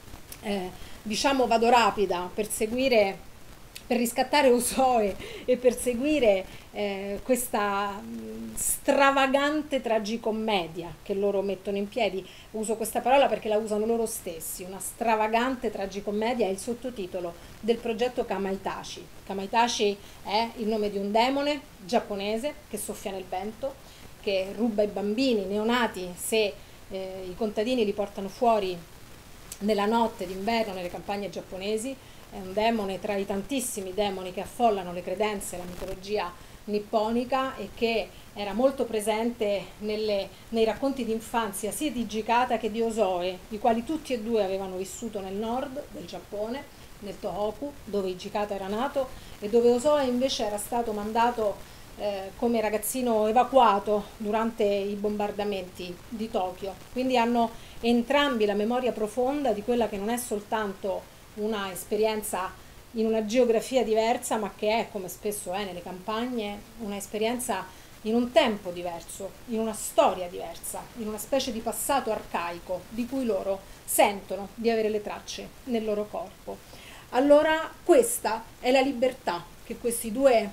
eh, diciamo vado rapida per seguire, per riscattare Ozoe e per seguire eh, questa mh, stravagante tragicommedia che loro mettono in piedi. Uso questa parola perché la usano loro stessi, una stravagante tragicommedia è il sottotitolo del progetto Kamaitachi. Kamaitachi è il nome di un demone giapponese che soffia nel vento, che ruba i bambini neonati se eh, i contadini li portano fuori nella notte d'inverno nelle campagne giapponesi. È un demone tra i tantissimi demoni che affollano le credenze e la mitologia nipponica e che era molto presente nelle, nei racconti di infanzia sia di Hijikata che di Ozoe, i quali tutti e due avevano vissuto nel nord del Giappone, nel Tohoku, dove Hijikata era nato e dove Ozoe invece era stato mandato eh, come ragazzino evacuato durante i bombardamenti di Tokyo. Quindi hanno entrambi la memoria profonda di quella che non è soltanto una esperienza in una geografia diversa, ma che è, come spesso è nelle campagne, una esperienza in un tempo diverso, in una storia diversa, in una specie di passato arcaico di cui loro sentono di avere le tracce nel loro corpo. Allora questa è la libertà che questi due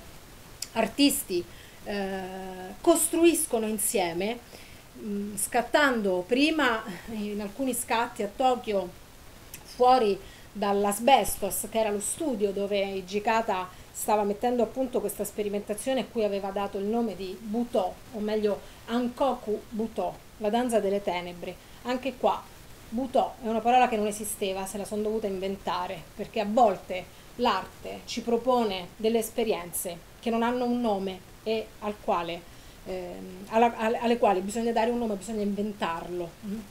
artisti eh, costruiscono insieme, mh, scattando prima in alcuni scatti a Tokyo fuori dall'Asbestos, che era lo studio dove Hijikata stava mettendo a punto questa sperimentazione a cui aveva dato il nome di Butò, o meglio Ankoku Butò, la danza delle tenebre. Anche qua Butò è una parola che non esisteva, se la sono dovuta inventare, perché a volte l'arte ci propone delle esperienze che non hanno un nome e al quale, eh, alla, alle quali bisogna dare un nome, bisogna inventarlo.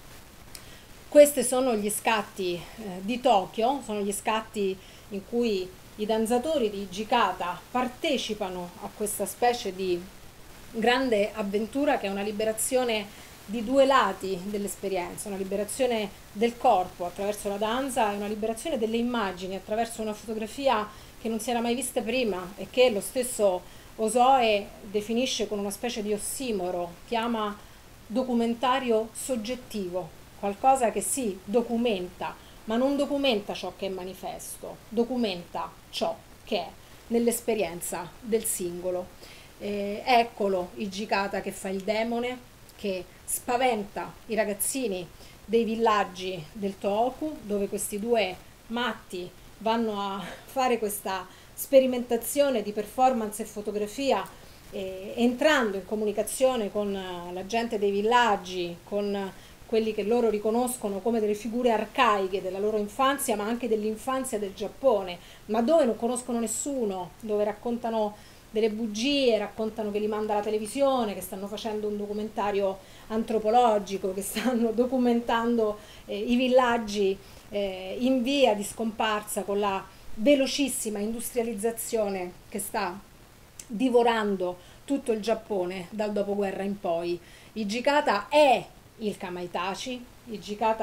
Questi sono gli scatti eh, di Tokyo, sono gli scatti in cui i danzatori di Hijikata partecipano a questa specie di grande avventura che è una liberazione di due lati dell'esperienza, una liberazione del corpo attraverso la danza e una liberazione delle immagini attraverso una fotografia che non si era mai vista prima e che lo stesso Ozoe definisce con una specie di ossimoro, chiama documentario soggettivo. Qualcosa che si documenta, ma non documenta ciò che è manifesto, documenta ciò che è nell'esperienza del singolo. Eh, eccolo Hijikata che fa il demone, che spaventa i ragazzini dei villaggi del Tohoku, dove questi due matti vanno a fare questa sperimentazione di performance e fotografia, eh, entrando in comunicazione con la gente dei villaggi, con quelli che loro riconoscono come delle figure arcaiche della loro infanzia, ma anche dell'infanzia del Giappone, ma dove non conoscono nessuno, dove raccontano delle bugie, raccontano che li manda la televisione, che stanno facendo un documentario antropologico, che stanno documentando eh, i villaggi eh, in via di scomparsa con la velocissima industrializzazione che sta divorando tutto il Giappone dal dopoguerra in poi. Hijikata è il Kamaitachi, Hijikata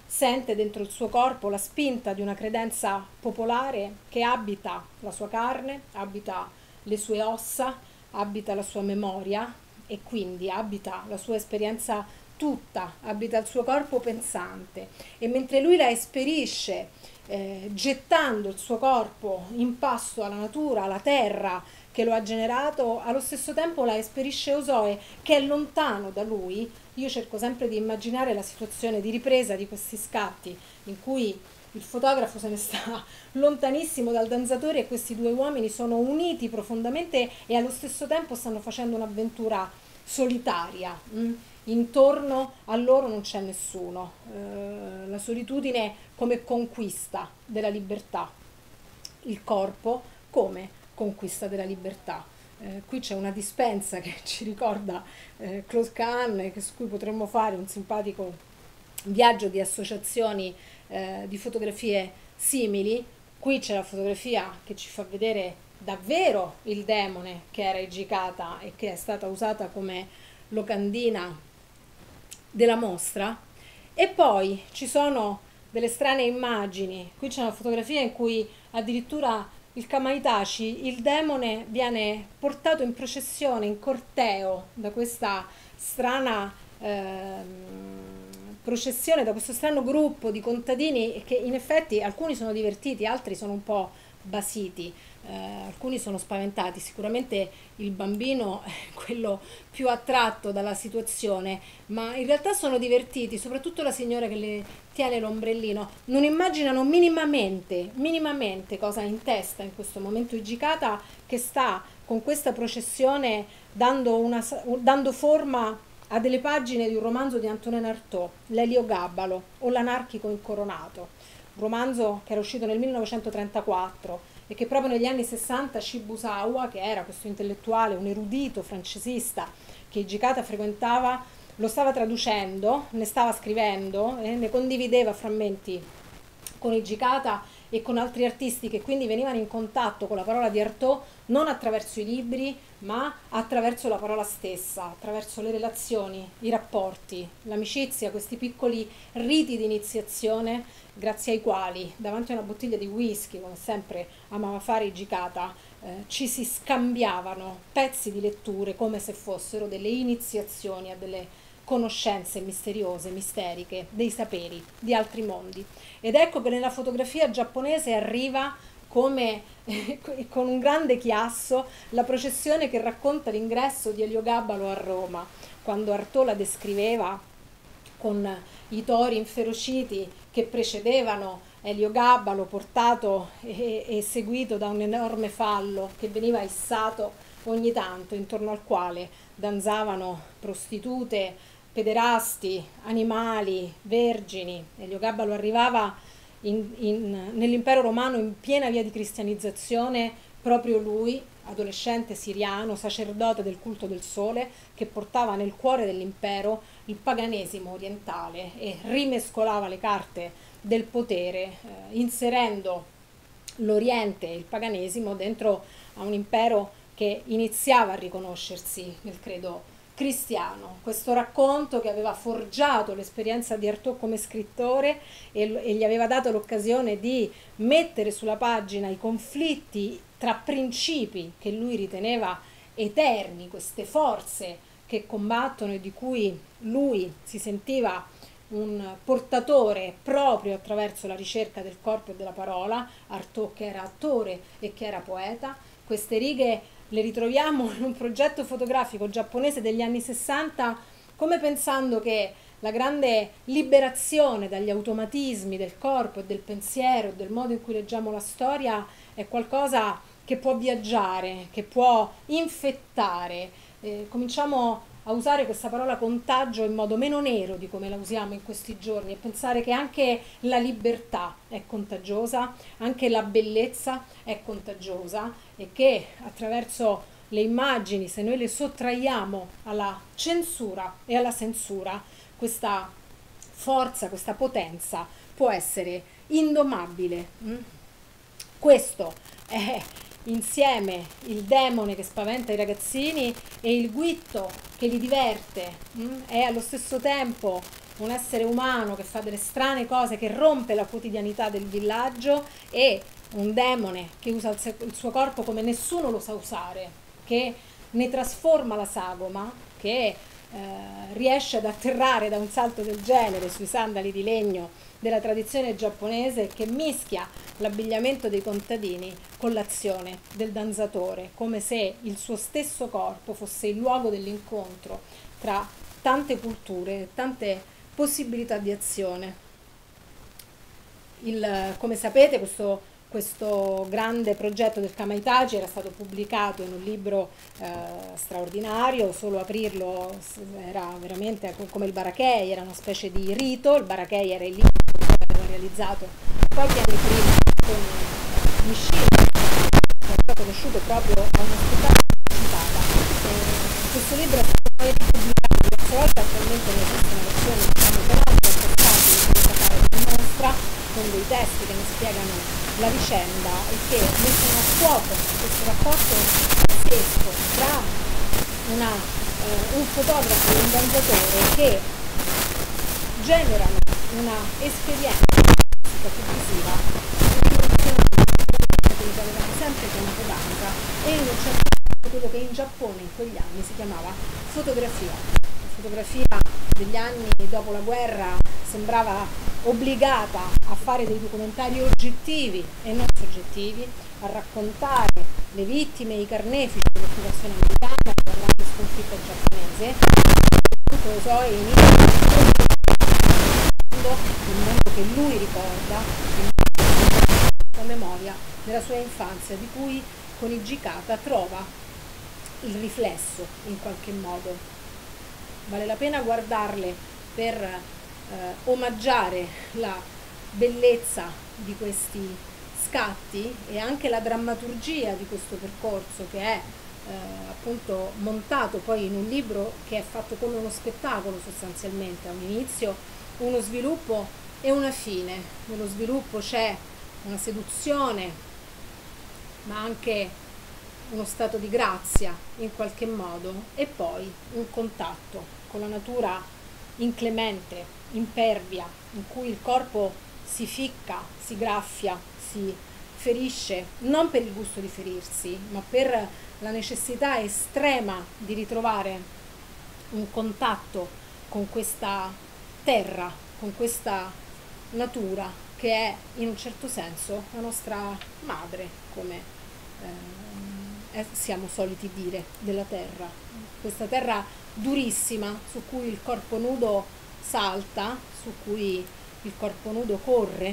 sente dentro il suo corpo la spinta di una credenza popolare che abita la sua carne, abita le sue ossa, abita la sua memoria e quindi abita la sua esperienza tutta, abita il suo corpo pensante, e mentre lui la esperisce eh, gettando il suo corpo in pasto alla natura, alla terra che lo ha generato, allo stesso tempo la esperisce Osoe, che è lontano da lui. Io cerco sempre di immaginare la situazione di ripresa di questi scatti in cui il fotografo se ne sta lontanissimo dal danzatore e questi due uomini sono uniti profondamente e allo stesso tempo stanno facendo un'avventura solitaria. Mm? Intorno a loro non c'è nessuno. Eh, la solitudine come conquista della libertà, il corpo come conquista della libertà. Eh, qui c'è una dispensa che ci ricorda eh, Claude Kahn, che, su cui potremmo fare un simpatico viaggio di associazioni eh, di fotografie simili. Qui c'è la fotografia che ci fa vedere davvero il demone che era Hijikata e che è stata usata come locandina della mostra, e poi ci sono delle strane immagini. Qui c'è una fotografia in cui addirittura il Kamaitachi, il demone, viene portato in processione, in corteo da questa strana ehm, processione, da questo strano gruppo di contadini che in effetti alcuni sono divertiti, altri sono un po' basiti, eh, alcuni sono spaventati. Sicuramente il bambino è quello più attratto dalla situazione, ma in realtà sono divertiti, soprattutto la signora che le tiene l'ombrellino. Non immaginano minimamente, minimamente cosa ha in testa in questo momento Hijikata, che sta con questa processione dando, una, dando forma a delle pagine di un romanzo di Antonin Artaud, L'Eliogabalo o l'anarchico incoronato, un romanzo che era uscito nel millenovecentotrentaquattro e che proprio negli anni sessanta Shibusawa, che era questo intellettuale, un erudito francesista che Hijikata frequentava, lo stava traducendo, ne stava scrivendo e ne condivideva frammenti con Hijikata e con altri artisti che quindi venivano in contatto con la parola di Artaud non attraverso i libri, ma attraverso la parola stessa, attraverso le relazioni, i rapporti, l'amicizia, questi piccoli riti di iniziazione grazie ai quali davanti a una bottiglia di whisky, come sempre amava fare Hijikata, eh, ci si scambiavano pezzi di letture come se fossero delle iniziazioni a delle conoscenze misteriose, misteriche, dei saperi di altri mondi. Ed ecco che nella fotografia giapponese arriva come eh, con un grande chiasso la processione che racconta l'ingresso di Eliogabalo a Roma, quando Artaud la descriveva con i tori inferociti che precedevano Eliogabalo, portato e, e seguito da un enorme fallo che veniva issato ogni tanto, intorno al quale danzavano prostitute, pederasti, animali, vergini. Eliogabalo arrivava in, in, nell'impero romano in piena via di cristianizzazione, proprio lui, adolescente siriano, sacerdote del culto del sole, che portava nel cuore dell'impero il paganesimo orientale e rimescolava le carte del potere, eh, inserendo l'Oriente e il paganesimo dentro a un impero che iniziava a riconoscersi nel credo cristiano. Questo racconto che aveva forgiato l'esperienza di Artaud come scrittore e, e gli aveva dato l'occasione di mettere sulla pagina i conflitti tra principi che lui riteneva eterni, queste forze che combattono e di cui lui si sentiva un portatore proprio attraverso la ricerca del corpo e della parola. Artaud che era attore e che era poeta. Queste righe le ritroviamo in un progetto fotografico giapponese degli anni sessanta, come pensando che la grande liberazione dagli automatismi del corpo e del pensiero e del modo in cui leggiamo la storia è qualcosa che può viaggiare, che può infettare. Eh, cominciamo a usare questa parola contagio in modo meno nero di come la usiamo in questi giorni e pensare che anche la libertà è contagiosa, anche la bellezza è contagiosa e che attraverso le immagini, se noi le sottraiamo alla censura e alla censura, questa forza, questa potenza può essere indomabile. Questo è insieme il demone che spaventa i ragazzini e il guitto che li diverte, mh? È allo stesso tempo un essere umano che fa delle strane cose, che rompe la quotidianità del villaggio, e un demone che usa il, il suo corpo come nessuno lo sa usare, che ne trasforma la sagoma, che eh, riesce ad atterrare da un salto del genere sui sandali di legno della tradizione giapponese, che mischia l'abbigliamento dei contadini con l'azione del danzatore, come se il suo stesso corpo fosse il luogo dell'incontro tra tante culture, tante possibilità di azione. Il, come sapete, questo, questo grande progetto del Kamaitachi era stato pubblicato in un libro eh, straordinario. Solo aprirlo era veramente come il Barakei, era una specie di rito. Il Barakei era il libro che aveva realizzato qualche anno prima con Nishida, che è stato conosciuto proprio a una spettacolo citata. Questo libro è stato poi ripubblicato diverse volte, attualmente ne esiste una versione diciamo canonica, portatile, questa cara di mostra, con dei testi che ne spiegano la vicenda e che mettono a fuoco questo rapporto pazzesco tra una, eh, un fotografo e un danzatore, che generano una esperienza televisiva quello che avevamo sempre chiamato danza, e in un certo senso quello che in Giappone in quegli anni si chiamava fotografia. La fotografia degli anni dopo la guerra sembrava obbligata a fare dei documentari oggettivi e non soggettivi, a raccontare le vittime e i carnefici dell'occupazione americana, della grande sconfitta giapponese. Appunto lo so, inizia il mondo che lui ricorda, la memoria della sua infanzia, di cui con i Hijikata trova il riflesso in qualche modo. Vale la pena guardarle per eh, omaggiare la bellezza di questi scatti e anche la drammaturgia di questo percorso, che è eh, appunto montato poi in un libro che è fatto come uno spettacolo sostanzialmente, ha un inizio, uno sviluppo e una fine. Nello sviluppo c'è una seduzione, ma anche uno stato di grazia in qualche modo, e poi un contatto con la natura inclemente, impervia, in cui il corpo si ficca, si graffia, si ferisce, non per il gusto di ferirsi, ma per la necessità estrema di ritrovare un contatto con questa terra, con questa natura che è in un certo senso la nostra madre, come eh, siamo soliti dire della terra. Questa terra durissima su cui il corpo nudo salta, su cui il corpo nudo corre,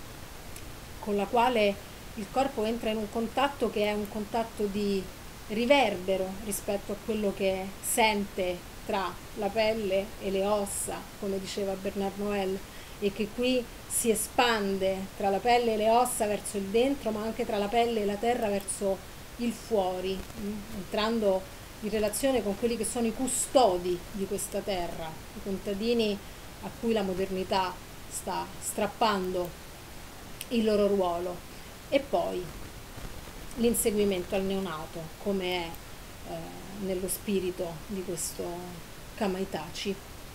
con la quale il corpo entra in un contatto che è un contatto di riverbero rispetto a quello che sente tra la pelle e le ossa, come diceva Bernard Noël, e che qui si espande tra la pelle e le ossa verso il dentro, ma anche tra la pelle e la terra verso il fuori, entrando in relazione con quelli che sono i custodi di questa terra, i contadini a cui la modernità sta strappando il loro ruolo. E poi l'inseguimento al neonato, come è eh, nello spirito di questo Kamaitachi.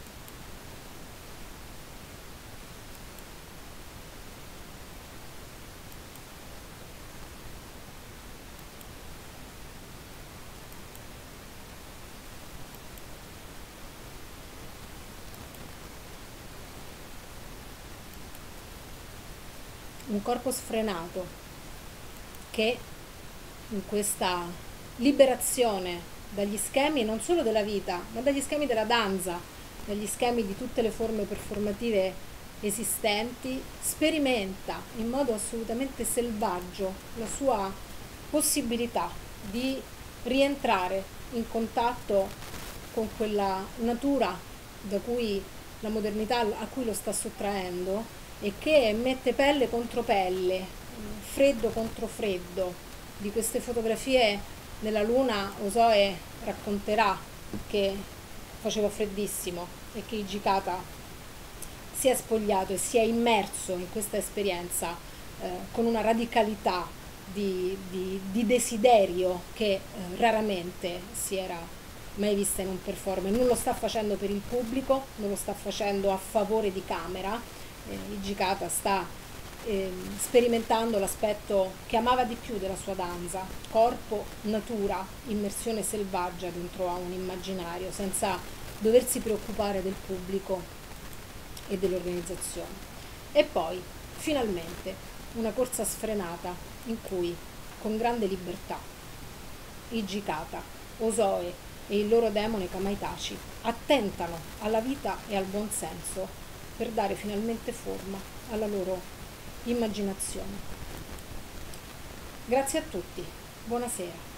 Un corpo sfrenato che in questa liberazione dagli schemi non solo della vita, ma dagli schemi della danza, dagli schemi di tutte le forme performative esistenti, sperimenta in modo assolutamente selvaggio la sua possibilità di rientrare in contatto con quella natura da cui la modernità a cui lo sta sottraendo, e che mette pelle contro pelle, freddo contro freddo. Di queste fotografie nella luna Ozoe racconterà che faceva freddissimo e che Hijikata si è spogliato e si è immerso in questa esperienza eh, con una radicalità di, di, di desiderio che eh, raramente si era mai vista in un performance. Non lo sta facendo per il pubblico, non lo sta facendo a favore di camera. eh, Hijikata sta ehm, sperimentando l'aspetto che amava di più della sua danza: corpo, natura, immersione selvaggia dentro a un immaginario, senza doversi preoccupare del pubblico e dell'organizzazione. E poi, finalmente, una corsa sfrenata in cui, con grande libertà, Hijikata, Ozoe e il loro demone Kamaitachi attentano alla vita e al buon senso per dare finalmente forma alla loro immaginazione. Grazie a tutti, buonasera.